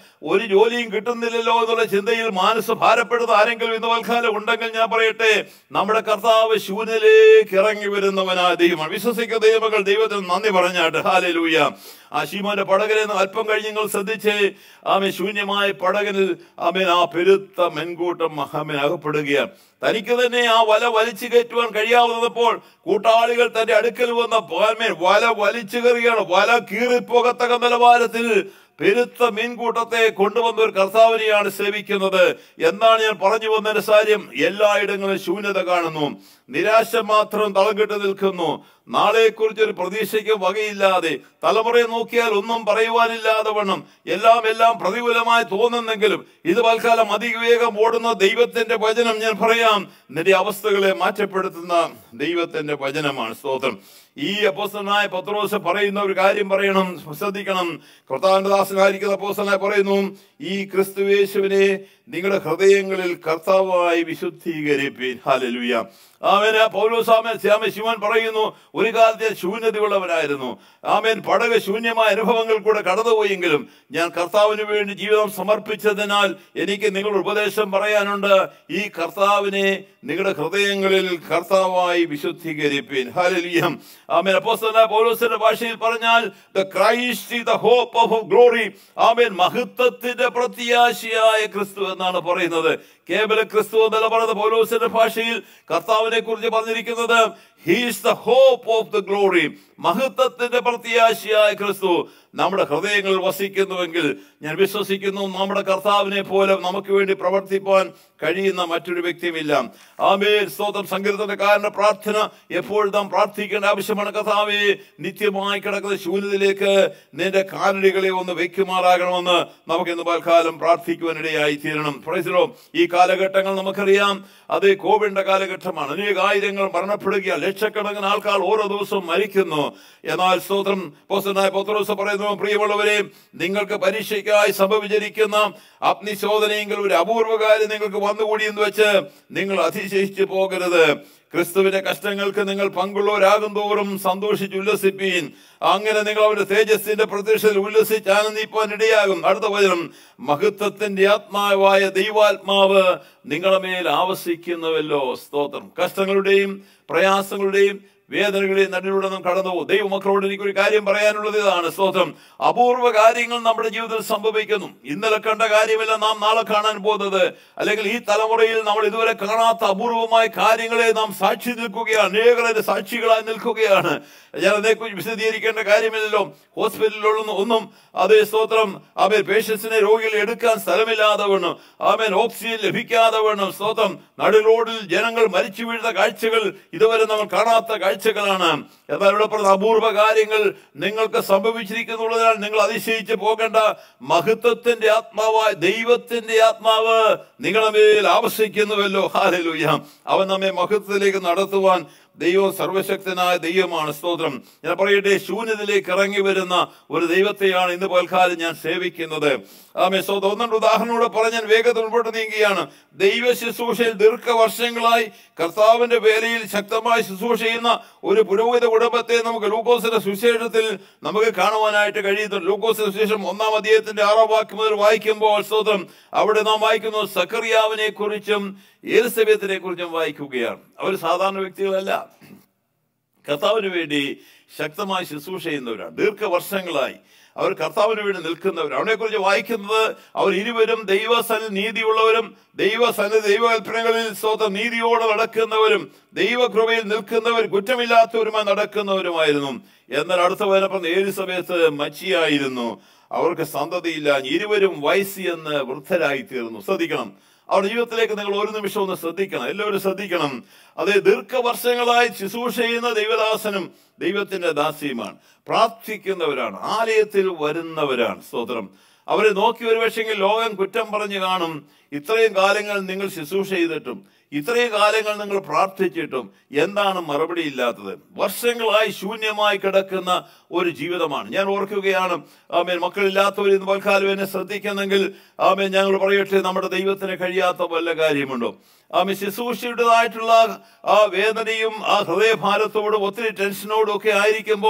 Speaker 1: ജോലിയും കിട്ടുന്നില്ലല്ലോ എന്നുള്ള ചിന്തയിൽ മനസ്സ് ഭാരപ്പെടുന്ന ആരെങ്കിലും ഇന്ന് വൽക്കാലം ഉണ്ടെങ്കിൽ ഞാൻ പറയട്ടെ, നമ്മുടെ കർത്താവ് ശൂന്യയിലേക്ക് ഇറങ്ങി വരുന്നവനായ ദൈവമാണ്. വിശ്വസിക്കുന്ന ദൈവമക്കൾ ദൈവത്തിന് നന്ദി പറഞ്ഞാട്ട്. ഹല്ലേലൂയ. ആ ശീമോന്റെ പടകനെ അല്പം കഴിഞ്ഞ് നിങ്ങൾ ശ്രദ്ധിച്ച് ആമേൻ ശൂന്യമായ പടകനിൽ ആമേൻ ആ പെരുത്ത മെൻകൂട്ടം ആമേൻ അകപ്പെടുകയാണ്. തനിക്ക് തന്നെ ആ വല വലിച്ചു കയറ്റുവാൻ കഴിയാവുന്നപ്പോൾ കൂട്ടാളികൾ തന്റെ അടുക്കൽ വന്ന ആമേൻ വല വലിച്ചു കയറുകയാണ്. വല കീറിപ്പോകത്തക്ക നിലവാരത്തിൽ പെരുത്ത മീൻകൂട്ടത്തെ കൊണ്ടുവന്ന ഒരു കർത്താവിനെയാണ് സേവിക്കുന്നത്. എന്താണ് ഞാൻ പറഞ്ഞു വന്നതിന്റെ സാര്യം? എല്ലായിടങ്ങളിലും ശൂന്യത കാണുന്നു, നിരാശ മാത്രം തളംകെട്ട് നിൽക്കുന്നു, നാളെക്കുറിച്ച് ഒരു പ്രതീക്ഷയ്ക്ക് വകയില്ലാതെ, തലമുറയെ നോക്കിയാൽ ഒന്നും പറയുവാനില്ലാതെ വണ്ണം എല്ലാം എല്ലാം പ്രതികൂലമായി തോന്നുന്നെങ്കിലും ഇത് തൽക്കാലം അതിവേഗം ഓടുന്ന ദൈവത്തിന്റെ വചനം ഞാൻ പറയാം, നിന്റെ അവസ്ഥകളെ മാറ്റപ്പെടുത്തുന്ന ദൈവത്തിന്റെ വചനമാണ്. സ്തോത്രം. ഈ അപ്പോസ്തലനായ പത്രോസ് പറയുന്ന ഒരു കാര്യം പറയണം, ശ്രദ്ധിക്കണം. കർത്താവിന്റെ ദാസനായിരിക്കുന്ന അപ്പോസ്തലനായി പറയുന്നു, ഈ ക്രിസ്തുയേശുവിനെ നിങ്ങളുടെ ഹൃദയങ്ങളിൽ കർത്താവായി വിശുദ്ധീകരിപ്പീൻ. ഹല്ലേലൂയ. ആമേൻ. പൗലോസ് ആമേൻ ശിമോൻ പറയുന്നു, ഒരു കാലത്തെ ശൂന്യതയുള്ളവനായിരുന്നു. ആമേൻ. പടക ശൂന്യമായ അനുഭവങ്ങൾ കൂടെ കടന്നുപോയെങ്കിലും ഞാൻ കർത്താവിന് വേണ്ടി ജീവിതം സമർപ്പിച്ചതിനാൽ എനിക്ക് നിങ്ങളുടെ ഉപദേശം പറയാനുണ്ട്. ഈ കർത്താവിനെ നിങ്ങളുടെ ഹൃദയങ്ങളിൽ കർത്താവായി വിശുദ്ധീകരിപ്പീൻ. ഹല്ലേലൂയ. ആമേൻ. അപ്പോസ്തലനായ പൗലോസിന്റെ ഭാഷയിൽ പറഞ്ഞാൽ the Christ is the hope of glory. ആമേൻ. മഹത്വത്തിന്റെ പ്രത്യാശയായ ക്രിസ്തു എന്നാണ് പറയുന്നത്. കേവല ക്രിസ്തു എന്നല്ല പറയുന്നത്. പൗലോസിന്റെ ഭാഷയിൽ കർത്താവിനെ കുറിച്ച് പറഞ്ഞിരിക്കുന്നത് he is the hope of the glory. മഹത്വത്തിന്റെ പ്രത്യാശയായ ക്രിസ്തു നമ്മുടെ ഹൃദയങ്ങളിൽ വസിക്കുന്നുവെങ്കിൽ ഞാൻ വിശ്വസിക്കുന്നു നമ്മുടെ കർത്താവിനെ പോലെ നമുക്ക് വേണ്ടി പ്രവർത്തിപ്പാൻ കഴിയുന്ന മറ്റൊരു വ്യക്തിയുമില്ല. ആമേൻ. സ്തോത്രം. സങ്കീർത്തനക്കാരന്റെ പ്രാർത്ഥന എപ്പോഴും നാം പ്രാർത്ഥിക്കേണ്ട ആവശ്യമാണ്. കർത്താവേ, നിത്യമായി കിടക്കുന്ന ശൂന്യതയിലേക്ക് നിന്റെ കാലടികളെ ഒന്ന് വെക്കുമാറാകണമെന്ന് നമുക്ക് ഇന്ന് പൽക്കാലം പ്രാർത്ഥിക്കുവാനിടയായി തീരണം. Praise the lord. ഈ കാലഘട്ടങ്ങൾ നമുക്കറിയാം, അത് കോവിഡിന്റെ കാലഘട്ടമാണ്. അനേകായിരങ്ങൾ മരണപ്പെടുകയാണ്, ലക്ഷക്കണക്കിന് ആൾക്കാർ ഓരോ ദിവസവും മരിക്കുന്നു. എന്നാൽ സ്തോത്രം അപ്പോസ്തലനായ പത്രോസ് പറയുന്നു, പ്രിയമുള്ളവരെ, നിങ്ങൾക്ക് പരീക്ഷയ്ക്കായി സംഭവിച്ചിരിക്കുന്ന അഗ്നിശോധനയെങ്കിൽ ഒരു അപൂർവ കാര്യം നിങ്ങൾക്ക് വന്നുകൂടി എന്ന് വെച്ച് നിങ്ങൾ അതിശയിച്ചു പോകരുത്. ക്രിസ്തുവിന്റെ കഷ്ടങ്ങൾക്ക് നിങ്ങൾ പങ്കുള്ളവരാകും തോറും സന്തോഷിച്ച് ഉല്ലസിപ്പീൻ. അങ്ങനെ നിങ്ങൾ അവരുടെ തേജസ്സിന്റെ പ്രത്യക്ഷത്തിൽ ഉല്ലസിച്ച് ആനന്ദിപ്പാൻ ഇടയാകും. അടുത്ത വചനം, മഹത്വത്തിന്റെ ആത്മാവായ ദൈവാത്മാവ് നിങ്ങളുടെ മേൽ ആവസിക്കുന്നുവല്ലോ. സ്തോത്രം. കഷ്ടങ്ങളുടെയും പ്രയാസങ്ങളുടെയും വേദനകളുടെയും നടുവിലൂടെ നാം കടന്നു പോകും. ദൈവമക്കളോട് എനിക്കൊരു കാര്യം പറയാനുള്ളത് ഇതാണ്. സ്തോത്രം. അപൂർവ കാര്യങ്ങൾ നമ്മുടെ ജീവിതത്തിൽ സംഭവിക്കുന്നു. ഇന്നലെ കണ്ട കാര്യമല്ല നാം നാളെ കാണാൻ പോകുന്നത്. അല്ലെങ്കിൽ ഈ തലമുറയിൽ നമ്മൾ ഇതുവരെ കാണാത്ത അപൂർവമായ കാര്യങ്ങളെ നാം സാക്ഷി നിൽക്കുകയാണ്. അനേകരുടെ സാക്ഷികളായി നിൽക്കുകയാണ്. ഞാൻ അതേക്കുറിച്ച് വിശദീകരിക്കേണ്ട കാര്യമില്ലല്ലോ. ഹോസ്പിറ്റലിലൊന്നും ഒന്നും അതേ സ്തോത്രം ആമേൻ പേഷ്യൻസിനെ രോഗികളെ എടുക്കാൻ സ്ഥലമില്ലാതെ വേണം, ആമേൻ ഓക്സിജൻ ലഭിക്കാതെ വേണം. സ്തോത്രം. നടു റോഡിൽ ജനങ്ങൾ മരിച്ചു വീഴുന്ന കാഴ്ചകൾ ഇതുവരെ നമ്മൾ കാണാത്ത കാഴ്ചകളാണ്. എന്നാൽ ഇവിടെ പറഞ്ഞ അപൂർവ കാര്യങ്ങൾ നിങ്ങൾക്ക് സംഭവിച്ചിരിക്കുന്നുള്ളതിനാൽ നിങ്ങൾ അതിശയിച്ച് പോകേണ്ട. മഹത്വത്തിന്റെ ആത്മാവായ ദൈവത്തിന്റെ ആത്മാവ് നിങ്ങളുടെ മേൽ ആവസിക്കുന്നുവല്ലോ. ഹല്ലേലൂയ. അവൻ നമ്മെ മഹത്വത്തിലേക്ക് നടത്തുവാൻ ദൈവം സർവശക്തനായ ദൈവമാണ്. സ്തോത്രം. ഞാൻ പറയട്ടെ, ശൂന്യതയിലേക്ക് ഇറങ്ങി വരുന്ന ഒരു ദൈവത്തെയാണ് ഇന്ന് പൽക്കാലം ഞാൻ സേവിക്കുന്നത്. ആമേൻ. സ്തോത്രം. ഒന്നുണ്ട് ഉദാഹരണോടെ പറഞ്ഞ് ഞാൻ വേഗത്തിൽ മുൻപോട്ട് നീങ്ങുകയാണ്. ദൈവ ശുശ്രൂഷയിൽ ദീർഘവർഷങ്ങളായി കർത്താവിന്റെ വേലയിൽ ശക്തമായി ശുശ്രൂഷ ചെയ്യുന്ന ഒരു പുരോഹിത കുടുംബത്തെ നമുക്ക് ലൂക്കോസിന്റെ സുവിശേഷത്തിൽ നമുക്ക് കാണുവാനായിട്ട് കഴിയുന്നു. ലൂക്കോസിന്റെ സുവിശേഷം ഒന്നാം അധ്യായത്തിന്റെ ആറാം വാക്യം മുതൽ വായിക്കുമ്പോൾ സ്തോത്രം അവിടെ നാം വായിക്കുന്നു, സക്കറിയാവിനെ കുറിച്ചും എലിസബത്തിനെ കുറിച്ചും വായിക്കുകയാണ്. അവർ സാധാരണ വ്യക്തികളല്ല, കർത്താവിന് വേണ്ടി ശക്തമായി ശുശ്രൂഷ ചെയ്യുന്നവരാണ്. ദീർഘവർഷങ്ങളായി അവർ കർത്താവിന് വേണ്ടി നിൽക്കുന്നവർ. അവനെ കുറിച്ച് വായിക്കുന്നത് അവർ ഇരുവരും ദൈവസന നീതിയുള്ളവരും ദൈവസന ദൈവകൽപ്പനകളിൽ സ്വന്തം നീതിയോടെ നടക്കുന്നവരും ദൈവകൃപയിൽ നിൽക്കുന്നവർ കുറ്റമില്ലാത്തവരുമായി നടക്കുന്നവരുമായിരുന്നു. എന്നാൽ അടുത്ത വചനം എലിസബത്ത് മച്ചിയായിരുന്നു, അവർക്ക് സന്തതിയില്ല, ഇരുവരും വയസ്സി എന്ന് വൃദ്ധരായി തീർന്നു. ശ്രദ്ധിക്കണം, അവരുടെ ജീവിതത്തിലേക്ക് നിങ്ങൾ ഒരു നിമിഷം ഒന്ന് ശ്രദ്ധിക്കണം, എല്ലാവരും ശ്രദ്ധിക്കണം. അത് ദീർഘവർഷങ്ങളായി ശുശ്രൂഷ ചെയ്യുന്ന ദൈവദാസനും ദൈവത്തിന്റെ ദാസിയുമാണ്, പ്രാർത്ഥിക്കുന്നവരാണ്, ആലയത്തിൽ വരുന്നവരാണ്. സ്തോത്രം. അവരെ നോക്കി ഒരു പക്ഷെങ്കിൽ ലോകം കുറ്റം പറഞ്ഞു കാണും. ഇത്രയും കാലങ്ങൾ നിങ്ങൾ ശുശ്രൂഷ ചെയ്തിട്ടും ഇത്രയും കാലങ്ങൾ നിങ്ങൾ പ്രാർത്ഥിച്ചിട്ടും എന്താണ് മറുപടി ഇല്ലാത്തത്? വർഷങ്ങളായി ശൂന്യമായി കിടക്കുന്ന ഒരു ജീവിതമാണ്. ഞാൻ ഓർക്കുകയാണ്, ആമേൻ, മക്കളില്ലാത്തവർ ഇന്ന് പൽക്കാലം എന്നെ ശ്രദ്ധിക്കുന്നെങ്കിൽ ആമേൻ ഞങ്ങൾ പറയട്ടെ, നമ്മുടെ ദൈവത്തിന് കഴിയാത്ത വല്ല കാര്യമുണ്ടോ? ആമേൻ, ശുശ്രൂഷയുടേതായിട്ടുള്ള ആ വേദനയും ആ ഹൃദയഭാരത്തോടും ഒത്തിരി ടെൻഷനോടും ഒക്കെ ആയിരിക്കുമ്പോൾ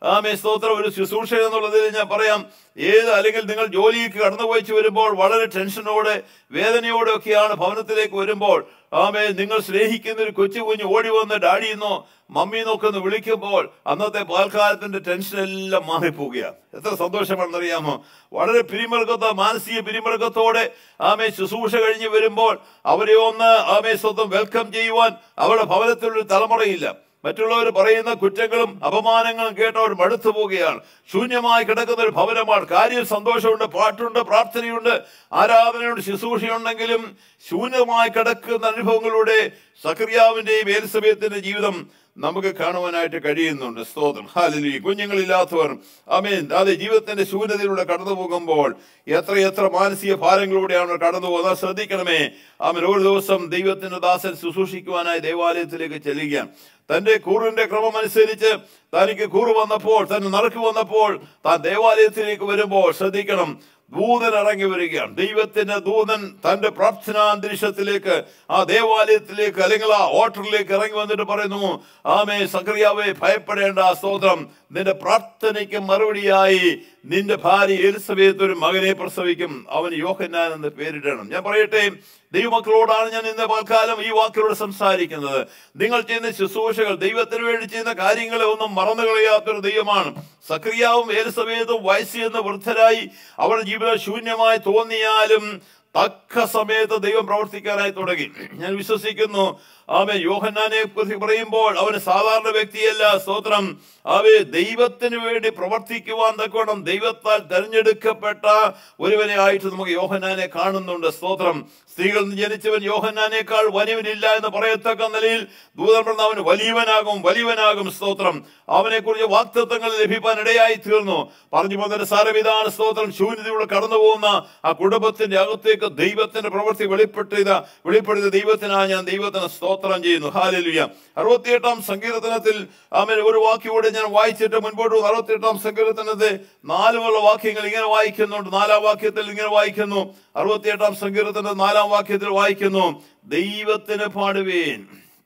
Speaker 1: ആമേ സ്തോത്രം, ഒരു ശുശ്രൂഷ എന്നുള്ളതിൽ ഞാൻ പറയാം, ഏത് അല്ലെങ്കിൽ നിങ്ങൾ ജോലിക്ക് കടന്നുപോയിച്ച് വരുമ്പോൾ വളരെ ടെൻഷനോടെ വേദനയോടെ ഒക്കെയാണ് ഭവനത്തിലേക്ക് വരുമ്പോൾ, ആമേ നിങ്ങൾ സ്നേഹിക്കുന്ന ഒരു കൊച്ചു കുഞ്ഞ് ഓടി വന്ന് ഡാഡിന്നോ മമ്മീന്നൊക്കെ ഒന്ന് വിളിക്കുമ്പോൾ അന്നത്തെ പാൽക്കാലത്തിന്റെ ടെൻഷൻ എല്ലാം മാറിപ്പോവുകയാണ്. എത്ര സന്തോഷമാണെന്നറിയാമോ? വളരെ പിരിമുറുക്കത്തോ മാനസിക പിരിമുറുക്കത്തോടെ ആമേ ശുശ്രൂഷ കഴിഞ്ഞ് വരുമ്പോൾ അവരെ ഒന്ന് ആമേ സ്വന്തം വെൽക്കം ചെയ്യുവാൻ അവരുടെ ഭവനത്തിലൊരു തലമുറയില്ല. മറ്റുള്ളവർ പറയുന്ന കുറ്റങ്ങളും അപമാനങ്ങളും കേട്ട് അവർ മടുത്തു പോവുകയാണ്. ശൂന്യമായി കിടക്കുന്ന ഒരു ഭവനമാണ്. കാര്യം സന്തോഷമുണ്ട്, പാട്ടുണ്ട്, പ്രാർത്ഥനയുണ്ട്, ആരാധനയുണ്ട്, ശുശ്രൂഷയുണ്ടെങ്കിലും ശൂന്യമായി കിടക്കുന്ന അനുഭവങ്ങളുടെ സക്കറിയാവിന്റെയും എലിസബത്തിന്റെ ജീവിതം നമുക്ക് കാണുവാനായിട്ട് കഴിയുന്നുണ്ട്. സ്തോത്രം, ഹല്ലേലൂയ. കുഞ്ഞുങ്ങളില്ലാത്തവർ ആമേൻ അതെ ജീവിതത്തിന്റെ ശൂന്യതയിലൂടെ കടന്നു പോകുമ്പോൾ എത്ര എത്ര മാനസിക ഭാരങ്ങളിലൂടെയാണ് കടന്നു പോകുന്നത്. ശ്രദ്ധിക്കണമേ. ആമേൻ ഒരു ദിവസം ദൈവത്തിന്റെ ദാസൻ ശുശ്രൂഷിക്കുവാനായി ദേവാലയത്തിലേക്ക് ചെല്ലുകയാണ്. തന്റെ കൂറിന്റെ ക്രമം അനുസരിച്ച് തനിക്ക് കൂറ് വന്നപ്പോൾ, തന്നെ നറുക്ക് വന്നപ്പോൾ താൻ ദേവാലയത്തിലേക്ക് വരുമ്പോൾ ശ്രദ്ധിക്കണം, ദൂതൻ ഇറങ്ങി വരികയാണ്. ദൈവത്തിന്റെ ദൂതൻ തന്റെ പ്രാർത്ഥനാ അന്തരീക്ഷത്തിലേക്ക്, ആ ദേവാലയത്തിലേക്ക് അല്ലെങ്കിൽ ആ ഓട്ടറിലേക്ക് ഇറങ്ങി വന്നിട്ട് പറയുന്നു, ആമേ സക്കറിയാവേ ഭയപ്പെടേണ്ട, സ്തോത്രം, നിന്റെ പ്രാർത്ഥനയ്ക്ക് മറുപടിയായി നിന്റെ ഭാര്യ എലിസബേത്ത് ഒരു മകനെ പ്രസവിക്കും, അവന് യോഹന്നാൻ എന്ന് പേരിടണം. ഞാൻ പറയട്ടെ, ദൈവമക്കളോടാണ് ഞാൻ ഇന്ന് പൽക്കാലം ഈ വാക്കിലൂടെ സംസാരിക്കുന്നത്. നിങ്ങൾ ചെയ്യുന്ന ശുശ്രൂഷകൾ, ദൈവത്തിന് വേണ്ടി ചെയ്യുന്ന കാര്യങ്ങളെ ഒന്നും മറന്നു കളയാത്തൊരു ദൈവമാണ്. സക്കറിയാവും എലിസബേത്തും വയസ്സെന്ന് വൃദ്ധരായി അവരുടെ ജീവിതം ശൂന്യമായി തോന്നിയാലും തക്ക സമയത്ത് ദൈവം പ്രവർത്തിക്കാനായി തുടങ്ങി. ഞാൻ വിശ്വസിക്കുന്നു. ആമേ യോഹന്നാനെ കുറിച്ച് പറയുമ്പോൾ അവന് സാധാരണ വ്യക്തിയല്ല, സ്തോത്രം, അവയെ ദൈവത്തിന് വേണ്ടി പ്രവർത്തിക്കുവാൻ തക്കവണ്ണം ദൈവത്താൽ തെരഞ്ഞെടുക്കപ്പെട്ട ഒരുവനെ ആയിട്ട് നമുക്ക് യോഹന്നാനെ കാണുന്നുണ്ട്. സ്തോത്രം, സ്ത്രീകളിൽ നിന്ന് ജനിച്ചവൻ യോഹന്നാനേക്കാൾ വലിയവനില്ല എന്ന് പറയത്തക്ക നിലയിൽ ദൂതൻ പറഞ്ഞ അവന് വലിയവനാകും വലിയവനാകും സ്തോത്രം. അവനെ കുറിച്ച് വാഗ്ദത്തങ്ങൾ ലഭിക്കാൻ ഇടയായി തീർന്നു. പറഞ്ഞു പോകുന്നതിന്റെ സാരം ഇതാണ്, സ്തോത്രം, ശൂന്യതയുടെ കടന്നു പോകുന്ന ആ കുടുംബത്തിന്റെ അകത്തേക്ക് ദൈവത്തിന്റെ പ്രവൃത്തി വെളിപ്പെടുത്തിയ വെളിപ്പെടുത്തിയ ദൈവത്തിനാണ് ഞാൻ ദൈവത്തിന് സ്തോത്രം ചെയ്യുന്നു. ഹല്ലേലൂയ. അറുപത്തിയെട്ടാം സങ്കീർത്തനത്തിൽ ആമേൻ ഒരു വാക്യോടെ ഞാൻ വായിച്ചിട്ട് മുൻപോട്ട് അറുപത്തിയെട്ടാം സങ്കീർത്തനത്തെ നാലുമുള്ള വാക്യങ്ങൾ ഇങ്ങനെ വായിക്കുന്നുണ്ട്. നാലാം വാക്യത്തിൽ ഇങ്ങനെ വായിക്കുന്നു, അറുപത്തിയെട്ടാം സങ്കീർത്തനത്തിന്റെ നാലാം വാക്യത്തിൽ വായിക്കുന്നു, ദൈവത്തിന് പാടുവീൻ,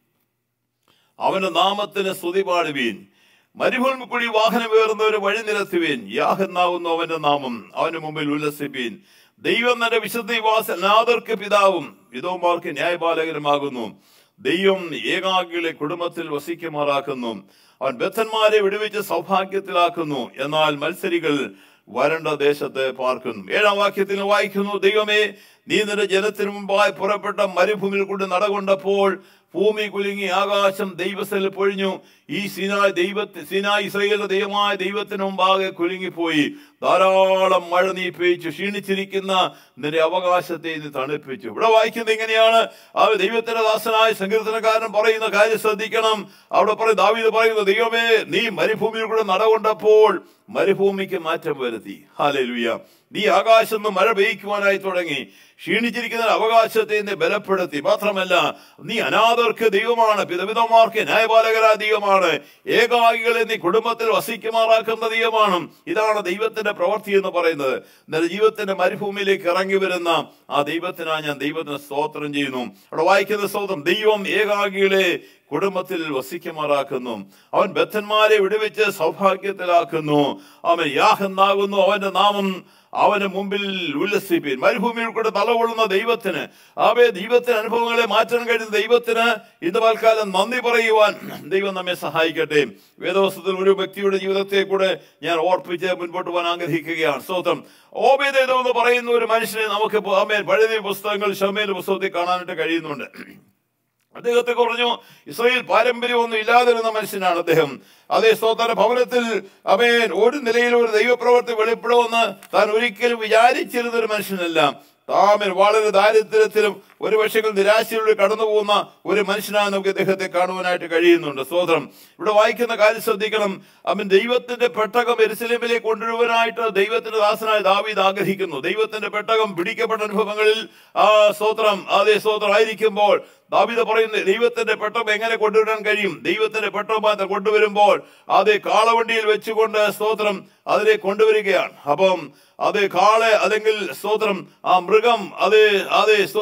Speaker 1: അവന്റെ നാമത്തിന് സ്തുതി പാടുവീൻ, മരുഭൂമി കൂടി വാഹനമേറുന്നവര് വഴി നിരത്തുവീൻ, യാഹെന്നാവുന്നു അവന്റെ നാമം, അവന് മുമ്പിൽ ഉല്ലസിപ്പീൻ. ദൈവം തന്റെ വിശുദ്ധ നിവാസം നാദർക്ക് പിതാവും വിധവന്മാർക്ക് ന്യായപാലകനുമാകുന്നു. ദൈവം ഏകാകികളെ കുടുംബത്തിൽ വസിക്കുമാറാക്കുന്നു. അവൻ ബദ്ധന്മാരെ വിടുവിച്ച് സൗഭാഗ്യത്തിലാക്കുന്നു. എന്നാൽ മത്സരികൾ വരണ്ട ദേശത്ത് പാർക്കുന്നു. ഏഴാം വാക്യത്തിൽ വായിക്കുന്നു, ദൈവമേ, നീ നിന്റെ ജനത്തിനു മുമ്പായി പുറപ്പെട്ട മരുഭൂമിയിൽ കൊണ്ട് നടകൊണ്ടപ്പോൾ ഭൂമി കുലുങ്ങി, ആകാശം ദൈവസ്ഥൽ പൊഴിഞ്ഞു. ഈ സീനായ് ദൈവത്തെ സീനായ് ഇസ്രായേലിന്റെ ദൈവമായ ദൈവത്തിന് മുമ്പാകെ കുലുങ്ങിപ്പോയി. ധാരാളം മഴ നീ പെയ്ച്ചു, ക്ഷീണിച്ചിരിക്കുന്ന നിന്റെ അവകാശത്തെ നീ തണുപ്പിച്ചു. ഇവിടെ വായിക്കുന്നത് ഇങ്ങനെയാണ്. ആ ദൈവത്തിന്റെ ദാസനായ സങ്കീർത്തനക്കാരൻ പറയുന്ന കാര്യം ശ്രദ്ധിക്കണം. അവിടെ പറയും, ദാവീദ് പറയുന്നു, ദൈവമേ, നീ മരുഭൂമിയിൽ കൂടെ നടകൊണ്ടപ്പോൾ മരുഭൂമിക്ക് മാറ്റം വരുത്തി. ഹല്ലേലൂയ. നീ ആകാശം നിന്ന് മഴ പെയ്യ്ക്കുവാനായി തുടങ്ങി. ക്ഷീണിച്ചിരിക്കുന്ന അവകാശത്തെ നീ ബലപ്പെടുത്തി. മാത്രമല്ല, നീ അനാഥർക്ക് ദൈവമാണ്, പിതപിതാക്കന്മാർക്ക് ന്യായപാലകരായ ദൈവമാണ്, ഏകാകികളെ നീ കുടുംബത്തിൽ വസിക്കുമാറാക്കുന്ന ദൈവമാണ്. ഇതാണ് ദൈവത്തിന്റെ പ്രവൃത്തി എന്ന് പറയുന്നത്. നിന്റെ ജീവിതത്തിന്റെ മരുഭൂമിയിലേക്ക് ഇറങ്ങി വരുന്ന ആ ദൈവത്തിനായി ഞാൻ ദൈവത്തിന് സ്തോത്രം ചെയ്യുന്നു. അവിടെ വായിക്കുന്ന സ്തോത്രം, ദൈവം ഏകാകികളെ കുടുംബത്തിൽ വസിക്കുമാറാക്കുന്നു. അവൻ ബദ്ധന്മാരെ വിടുവിച്ച് സൗഭാഗ്യത്തിലാക്കുന്നു. അവൻ യാഹെന്നാകുന്നു അവന്റെ നാമം, അവന് മുമ്പിൽ ഉല്ലസിപ്പീൻ. മരുഭൂമിയിൽ കൂടെ തലകൊള്ളുന്ന ദൈവത്തിന്, അവയെ ദൈവത്തിന് അനുഭവങ്ങളെ മാറ്റാൻ കഴിയുന്ന ദൈവത്തിന് ഇന്ന് പൽക്കാലം നന്ദി പറയുവാൻ ദൈവം നമ്മെ സഹായിക്കട്ടെ. വേദവസ്തുത്തിൽ ഒരു വ്യക്തിയുടെ ജീവിതത്തെ കൂടെ ഞാൻ ഓർപ്പിച്ച് മുൻപോട്ട് പോകാൻ ആഗ്രഹിക്കുകയാണ്. സ്തോത്രം. ഓബേദ് എന്ന് പറയുന്ന ഒരു മനുഷ്യനെ നമുക്ക് പഴയ പുസ്തകങ്ങൾ ശമൂവേൽ പുസ്തകത്തിൽ കാണാനായിട്ട് കഴിയുന്നുണ്ട്. അദ്ദേഹത്തെ പറഞ്ഞു, ഇസ്രായേൽ പാരമ്പര്യമൊന്നും ഇല്ലാതിരുന്ന മനുഷ്യനാണ് അദ്ദേഹം. അതേ സ്തോത്ര ഭവനത്തിൽ അവൻ ഒരു നിലയിൽ ഒരു ദൈവപ്രവർത്തി വെളിപ്പെടുമെന്ന് താൻ ഒരിക്കലും വിചാരിച്ചിരുന്ന ഒരു മനുഷ്യനല്ല. താമൻ വളരെ ദാരിദ്ര്യത്തിലും ഒരു പക്ഷേ നിരാശയിലൂടെ കടന്നു പോകുന്ന ഒരു മനുഷ്യനാണ് നമുക്ക് ഇദ്ദേഹത്തെ കാണുവാനായിട്ട് കഴിയുന്നുണ്ട്. സ്തോത്രം. ഇവിടെ വായിക്കുന്ന കാര്യം ശ്രദ്ധിക്കണം. അവൻ ദൈവത്തിന്റെ പെട്ടകം യെരൂശലേമിലേക്ക് കൊണ്ടുവരുവാനായിട്ട് ദൈവത്തിന്റെ ദാസനായ ദാവീദ് ആഗ്രഹിക്കുന്നു. ദൈവത്തിന്റെ പെട്ടകം പിടിക്കപ്പെട്ട അനുഭവങ്ങളിൽ ആ സ്തോത്രം അതേ സ്തോത്രം ആയിരിക്കുമ്പോൾ ദാവീദ് പറയുന്നത്, ദൈവത്തിന്റെ പെട്ടകം എങ്ങനെ കൊണ്ടുവരാൻ കഴിയും? ദൈവത്തിന്റെ പെട്ടകം കൊണ്ടുവരുമ്പോൾ അതേ കാളവണ്ടിയിൽ വെച്ചുകൊണ്ട് സ്തോത്രം അതിനെ കൊണ്ടുവരികയാണ്. അപ്പം അതേ കാളെ അല്ലെങ്കിൽ സ്തോത്രം ആ മൃഗം അതേ അതേ സ്തോത്രം വിരണ്ട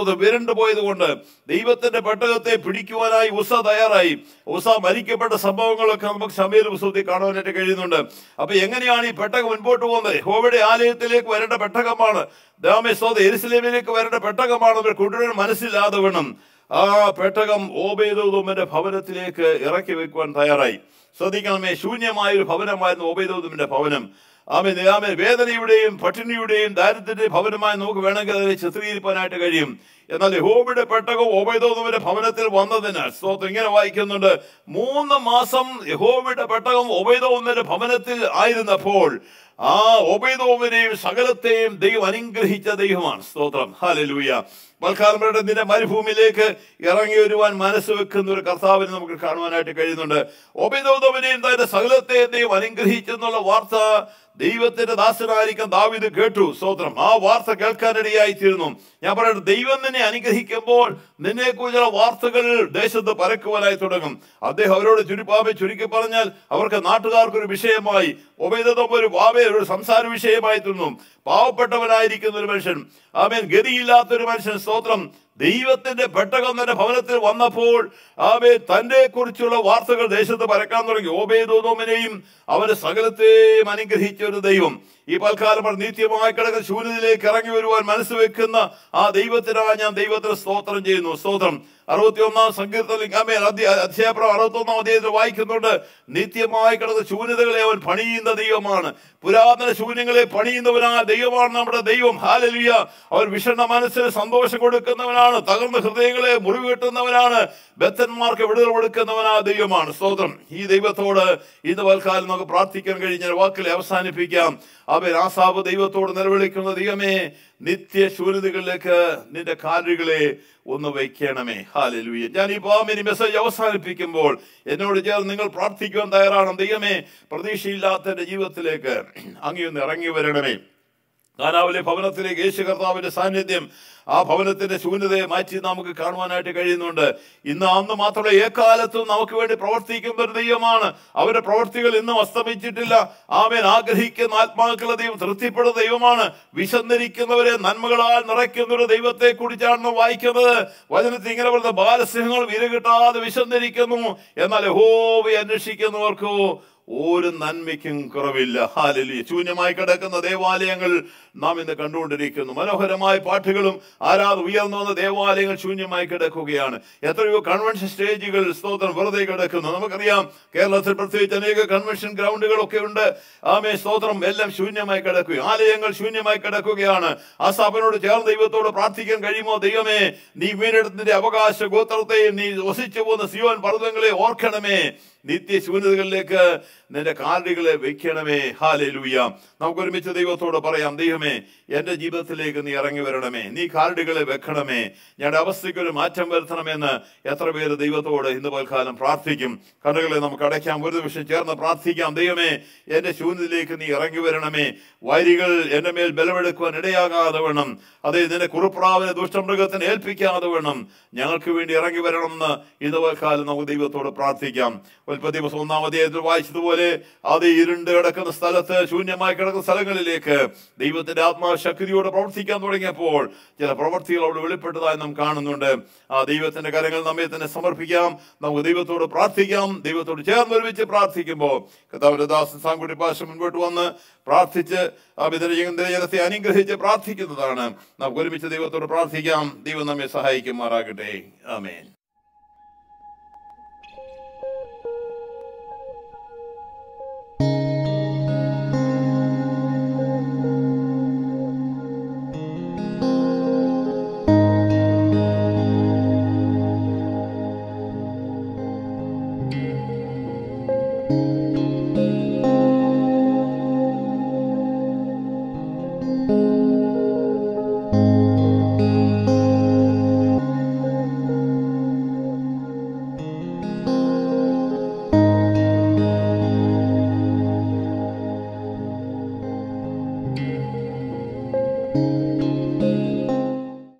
Speaker 1: ഇരുണ്ടു പോയത് കൊണ്ട് ദൈവത്തിന്റെ പെട്ടകത്തെ പിടിക്കുവാനായി ഉസ തയ്യാറായി. ഉസ മരിക്കപ്പെട്ട സംഭവങ്ങളൊക്കെ നമുക്ക് ശമൂവേൽ പുസ്തകത്തിൽ കാണുവാനായിട്ട് കഴിയുന്നുണ്ട്. അപ്പൊ എങ്ങനെയാണ് ഈ പെട്ടകം മുൻപോട്ട് പോകുന്നത്? യഹോവയുടെ ആലയത്തിലേക്ക് വരേണ്ട പെട്ടകമാണ്, ദാമേശ്വര യെരൂശലേമിലേക്ക് വരേണ്ട പെട്ടകമാണ്. അവർ കുട്ടികൾ മനസ്സിലാതെ വേണം ആ പെട്ടകം ഓബേദോമിന്റെ ഭവനത്തിലേക്ക് ഇറക്കി വെക്കുവാൻ തയ്യാറായി. ശ്രദ്ധിക്കണമേ, ശൂന്യമായ ഒരു ഭവനമായിരുന്നു ഓബേദോമിന്റെ ഭവനം. ആമേൻ ആമേൻ വേദനയുടെയും പട്ടിണിയുടെയും ദാരിദ്ര്യത്തിന്റെ ഭവനമായി നമുക്ക് വേണമെങ്കിൽ അതിനെ ചിത്രീകരിക്കാനായിട്ട് കഴിയും. എന്നാൽ യഹോവയുടെ പെട്ടകം ഓബേദോമിന്റെ ഭവനത്തിൽ വന്നതിനാൽ സ്തോത്രം ഇങ്ങനെ വായിക്കുന്നുണ്ട്, മൂന്ന് മാസം യഹോവയുടെ പെട്ടകം ഓബേദോമിന്റെ ഭവനത്തിൽ ആയിരുന്നപ്പോൾ ആ ഓബേദോമിനെയും സകലത്തെയും ദൈവം അനുഗ്രഹിച്ച ദൈവമാണ്. സ്തോത്രം, ഹല്ലേലൂയ. മൽക്കാലം നിന്റെ മരുഭൂമിയിലേക്ക് ഇറങ്ങി വരുവാൻ മനസ്സ് വെക്കുന്ന ഒരു കർത്താവിനെ നമുക്ക് കാണുവാനായിട്ട് കഴിയുന്നുണ്ട്. ഓബേദോമിനെയും തന്റെ സകലത്തെയും ദൈവം അനുഗ്രഹിച്ചെന്നുള്ള വാർത്ത ദൈവത്തിന്റെ ദാസനായിരിക്കും ദാവീദ് കേട്ടു. സ്തോത്രം, ആ വാർത്ത കേൾക്കാനിടയായി തീർന്നു. ഞാൻ പറയട്ടെ, ദൈവം നിന്നെ അനുഗ്രഹിക്കുമ്പോൾ നിന്നെ കുറിച്ചുള്ള വാർത്തകൾ ദേശത്ത് പരക്കുവാനായി തുടങ്ങും. അദ്ദേഹം അവരോട് ചുരുപ്പാമെ ചുരുക്കി പറഞ്ഞാൽ അവർക്ക് നാട്ടുകാർക്കൊരു വിഷയമായി, ഓബേദോം ഒരു വാവേ ഒരു സംസാര വിഷയമായി തീർന്നു. പാവപ്പെട്ടവനായിരിക്കുന്ന ഒരു മനുഷ്യൻ, ആമേൻ, ഗതിയില്ലാത്തൊരു മനുഷ്യൻ. സ്തോത്രം, ദൈവത്തിന്റെ പെട്ടകം തന്റെ ഭവനത്തിൽ വന്നപ്പോൾ ആമേൻ തന്റെ കുറിച്ചുള്ള വാർത്തകൾ ദേശത്ത് പരക്കാൻ തുടങ്ങി. ഓബേദോമിനെയും അവന്റെ സകലത്തെയും അനുഗ്രഹിച്ച ഒരു ദൈവം ഈ പൽക്കാലം നിത്യമായി കിടക്കുന്ന ശൂന്യതയിലേക്ക് ഇറങ്ങി വരുവാൻ മനസ്സ് വെക്കുന്ന ആ ദൈവത്തിനായി ഞാൻ ദൈവത്തിന് സ്തോത്രം ചെയ്യുന്നു. സ്തോത്രം. അറുപത്തി ഒന്നാം സങ്കീർത്തനം അധ്യായം അറുപത്തി ഒന്നാം അധ്യായത്തിൽ വായിക്കുന്നുണ്ട്, നിത്യമായി കിടന്ന ശൂന്യതകളെ അവൻ പണിയുന്ന ദൈവമാണ്. പുരാതന ശൂന്യങ്ങളെ പണിയുന്നവനായ ദൈവമാണ് നമ്മുടെ ദൈവം. ഹല്ലേലൂയ. അവൻ വിഷണ്ണ മനസ്സിന് സന്തോഷം കൊടുക്കുന്നവനാണ്, തകർന്ന ഹൃദയങ്ങളെ മുറിവ് കിട്ടുന്നവനാണ്, ബദ്ധന്മാർക്ക് വിടുതൽ കൊടുക്കുന്നവനായ ദൈവമാണ്. സ്തോത്രം. ഈ ദൈവത്തോട് ഇന്ന് വൽക്കാലം നമുക്ക് പ്രാർത്ഥിക്കാൻ കഴിഞ്ഞ വാക്കിൽ അവസാനിപ്പിക്കാം. അവൻ ആസാബ് ദൈവത്തോട് നിലവിളിക്കുന്ന, ദൈവമേ, നിത്യ ശൂന്യതകളിലേക്ക് നിന്റെ കാലുകളെ ഒന്ന് വയ്ക്കണമേ. ഹല്ലേലൂയ. ഞാൻ ഈ പാമിനി മെസ്സേജ് അവസാനിപ്പിക്കുമ്പോൾ എന്നോട് ചേർന്ന് നിങ്ങൾ പ്രാർത്ഥിക്കുവാൻ തയ്യാറാണ്. ദൈവമേ, പ്രതീക്ഷയില്ലാത്ത എന്റെ ജീവിതത്തിലേക്ക് അങ്ങയൊന്ന് ഇറങ്ങി വരണമേ. കാനാവിലെ ഭവനത്തിലേക്ക് യേശു കർത്താവിന്റെ സാന്നിധ്യം ആ ഭവനത്തിന്റെ ശൂന്യതയെ മാറ്റി നമുക്ക് കാണുവാനായിട്ട് കഴിയുന്നുണ്ട്. ഇന്ന് അന്ന് മാത്രമല്ല, ഏക്കാലത്തും നമുക്ക് വേണ്ടി പ്രവർത്തിക്കുന്ന ഒരു ദൈവമാണ്. അവരുടെ പ്രവർത്തികൾ ഇന്നും അസ്തമിച്ചിട്ടില്ല. ആമേൻ. ആഗ്രഹിക്കുന്ന ആത്മാക്കളുടെ ദൈവം തൃപ്തിപ്പെടുന്ന ദൈവമാണ്. വിശന്നിരിക്കുന്നവരെ നന്മകളാൽ നിറയ്ക്കുന്ന ഒരു ദൈവത്തെ കുറിച്ചാണ് വായിക്കുന്നത്. വചനത്തിൽ ഇങ്ങനെ പറയുന്നത്, ബാലസിംഹങ്ങൾ വിരകിട്ടാതെ വിശന്നിരിക്കുന്നു, എന്നാൽ യഹോവയെ അന്വേഷിക്കുന്നവർക്കോ ഒരു നന്മയ്ക്കും കുറവില്ല. ഹല്ലേലൂയ. ശൂന്യമായി കിടക്കുന്ന ദേവാലയങ്ങൾ നാം ഇന്ന് കണ്ടുകൊണ്ടിരിക്കുന്നു. മനോഹരമായ പാട്ടുകളും ആരാധന ഉയർന്നു വന്ന ദേവാലയങ്ങൾ ശൂന്യമായി കിടക്കുകയാണ്. എത്രയോ കൺവെൻഷൻ സ്റ്റേജുകൾ സ്തോത്രം വെറുതെ കിടക്കുന്നു. നമുക്കറിയാം, കേരളത്തിൽ പ്രത്യേകിച്ച് അനേക കൺവെൻഷൻ ഗ്രൗണ്ടുകളൊക്കെ ഉണ്ട്. ആമേ സ്തോത്രം, എല്ലാം ശൂന്യമായി കിടക്കുക, ആലയങ്ങൾ ശൂന്യമായി കിടക്കുകയാണ്. ആ സ്ഥാപനോട് ചേർന്ന് ദൈവത്തോട് പ്രാർത്ഥിക്കാൻ കഴിയുമോ? ദൈവമേ, നീ വീണ്ടെടുത്തിന്റെ അവകാശ ഗോത്രത്തെയും നീ വസിച്ചു പോകുന്ന സിയോൻ പർവ്വതങ്ങളെ ഓർക്കണമേ. നിത്യ ശൂന്യതകളിലേക്ക് നിന്റെ കാലുകളെ വെക്കണമേ. ഹല്ലേലൂയ. നമുക്ക് ഒരുമിച്ച് ദൈവത്തോട് പറയാം, ദൈവമേ, എന്റെ ജീവിതത്തിലേക്ക് നീ ഇറങ്ങി വരണമേ, നീ കാലുകളെ വെക്കണമേ, ഞങ്ങളുടെ അവസ്ഥയ്ക്ക് ഒരു മാറ്റം വരുത്തണമെന്ന് എത്ര പേര് ദൈവത്തോട് ഇന്ന് പൽക്കാലം പ്രാർത്ഥിക്കും? കണ്ണുകളെ നമുക്ക് അടയ്ക്കാം, ഒരു നിമിഷം ചേർന്ന് പ്രാർത്ഥിക്കാം. ദൈവമേ, എന്റെ ശൂന്യതയിലേക്ക് നീ ഇറങ്ങി വരണമേ. വൈരികൾ എന്റെ മേൽ ബലമെടുക്കുവാൻ ഇടയാകാതെ വേണം, അതേ നിന്റെ കുറുപ്രാവിനെ ദുഷ്ടമൃഗത്തിന് ഏൽപ്പിക്കാതെ വേണം, ഞങ്ങൾക്ക് വേണ്ടി ഇറങ്ങി വരണമെന്ന് ഇന്ന് പൽക്കാലം നമുക്ക് ദൈവത്തോട് പ്രാർത്ഥിക്കാം. ഉൽപ്പത്തി ഒന്നാം അധ്യായത്തിൽ വായിച്ചതുപോലെ അത് ഇരുണ്ട് കിടക്കുന്ന സ്ഥലത്ത്, ശൂന്യമായി കിടക്കുന്ന സ്ഥലങ്ങളിലേക്ക് ദൈവത്തിന്റെ ആത്മാവ് ശക്തിയോടെ പ്രവർത്തിക്കാൻ തുടങ്ങിയപ്പോൾ ചില പ്രവർത്തികൾ അവിടെ വെളിപ്പെട്ടതായി നാം കാണുന്നുണ്ട്. ആ ദൈവത്തിന്റെ കരങ്ങൾ നമ്മെ തന്നെ സമർപ്പിക്കാം, നമുക്ക് ദൈവത്തോട് പ്രാർത്ഥിക്കാം. ദൈവത്തോട് ചേർന്ന് ഒരുമിച്ച് പ്രാർത്ഥിക്കുമ്പോൾ കർത്താവിന്റെ ദാസൻ സാങ്കുട്ടി പാഷ മുൻപോട്ട് വന്ന് പ്രാർത്ഥിച്ച് ആ ജനത്തെ അനുഗ്രഹിച്ച് പ്രാർത്ഥിക്കുന്നതാണ്. നമുക്ക് ഒരുമിച്ച് ദൈവത്തോട് പ്രാർത്ഥിക്കാം. ദൈവം നമ്മെ സഹായിക്കുമാറാകട്ടെ. ആമേൻ.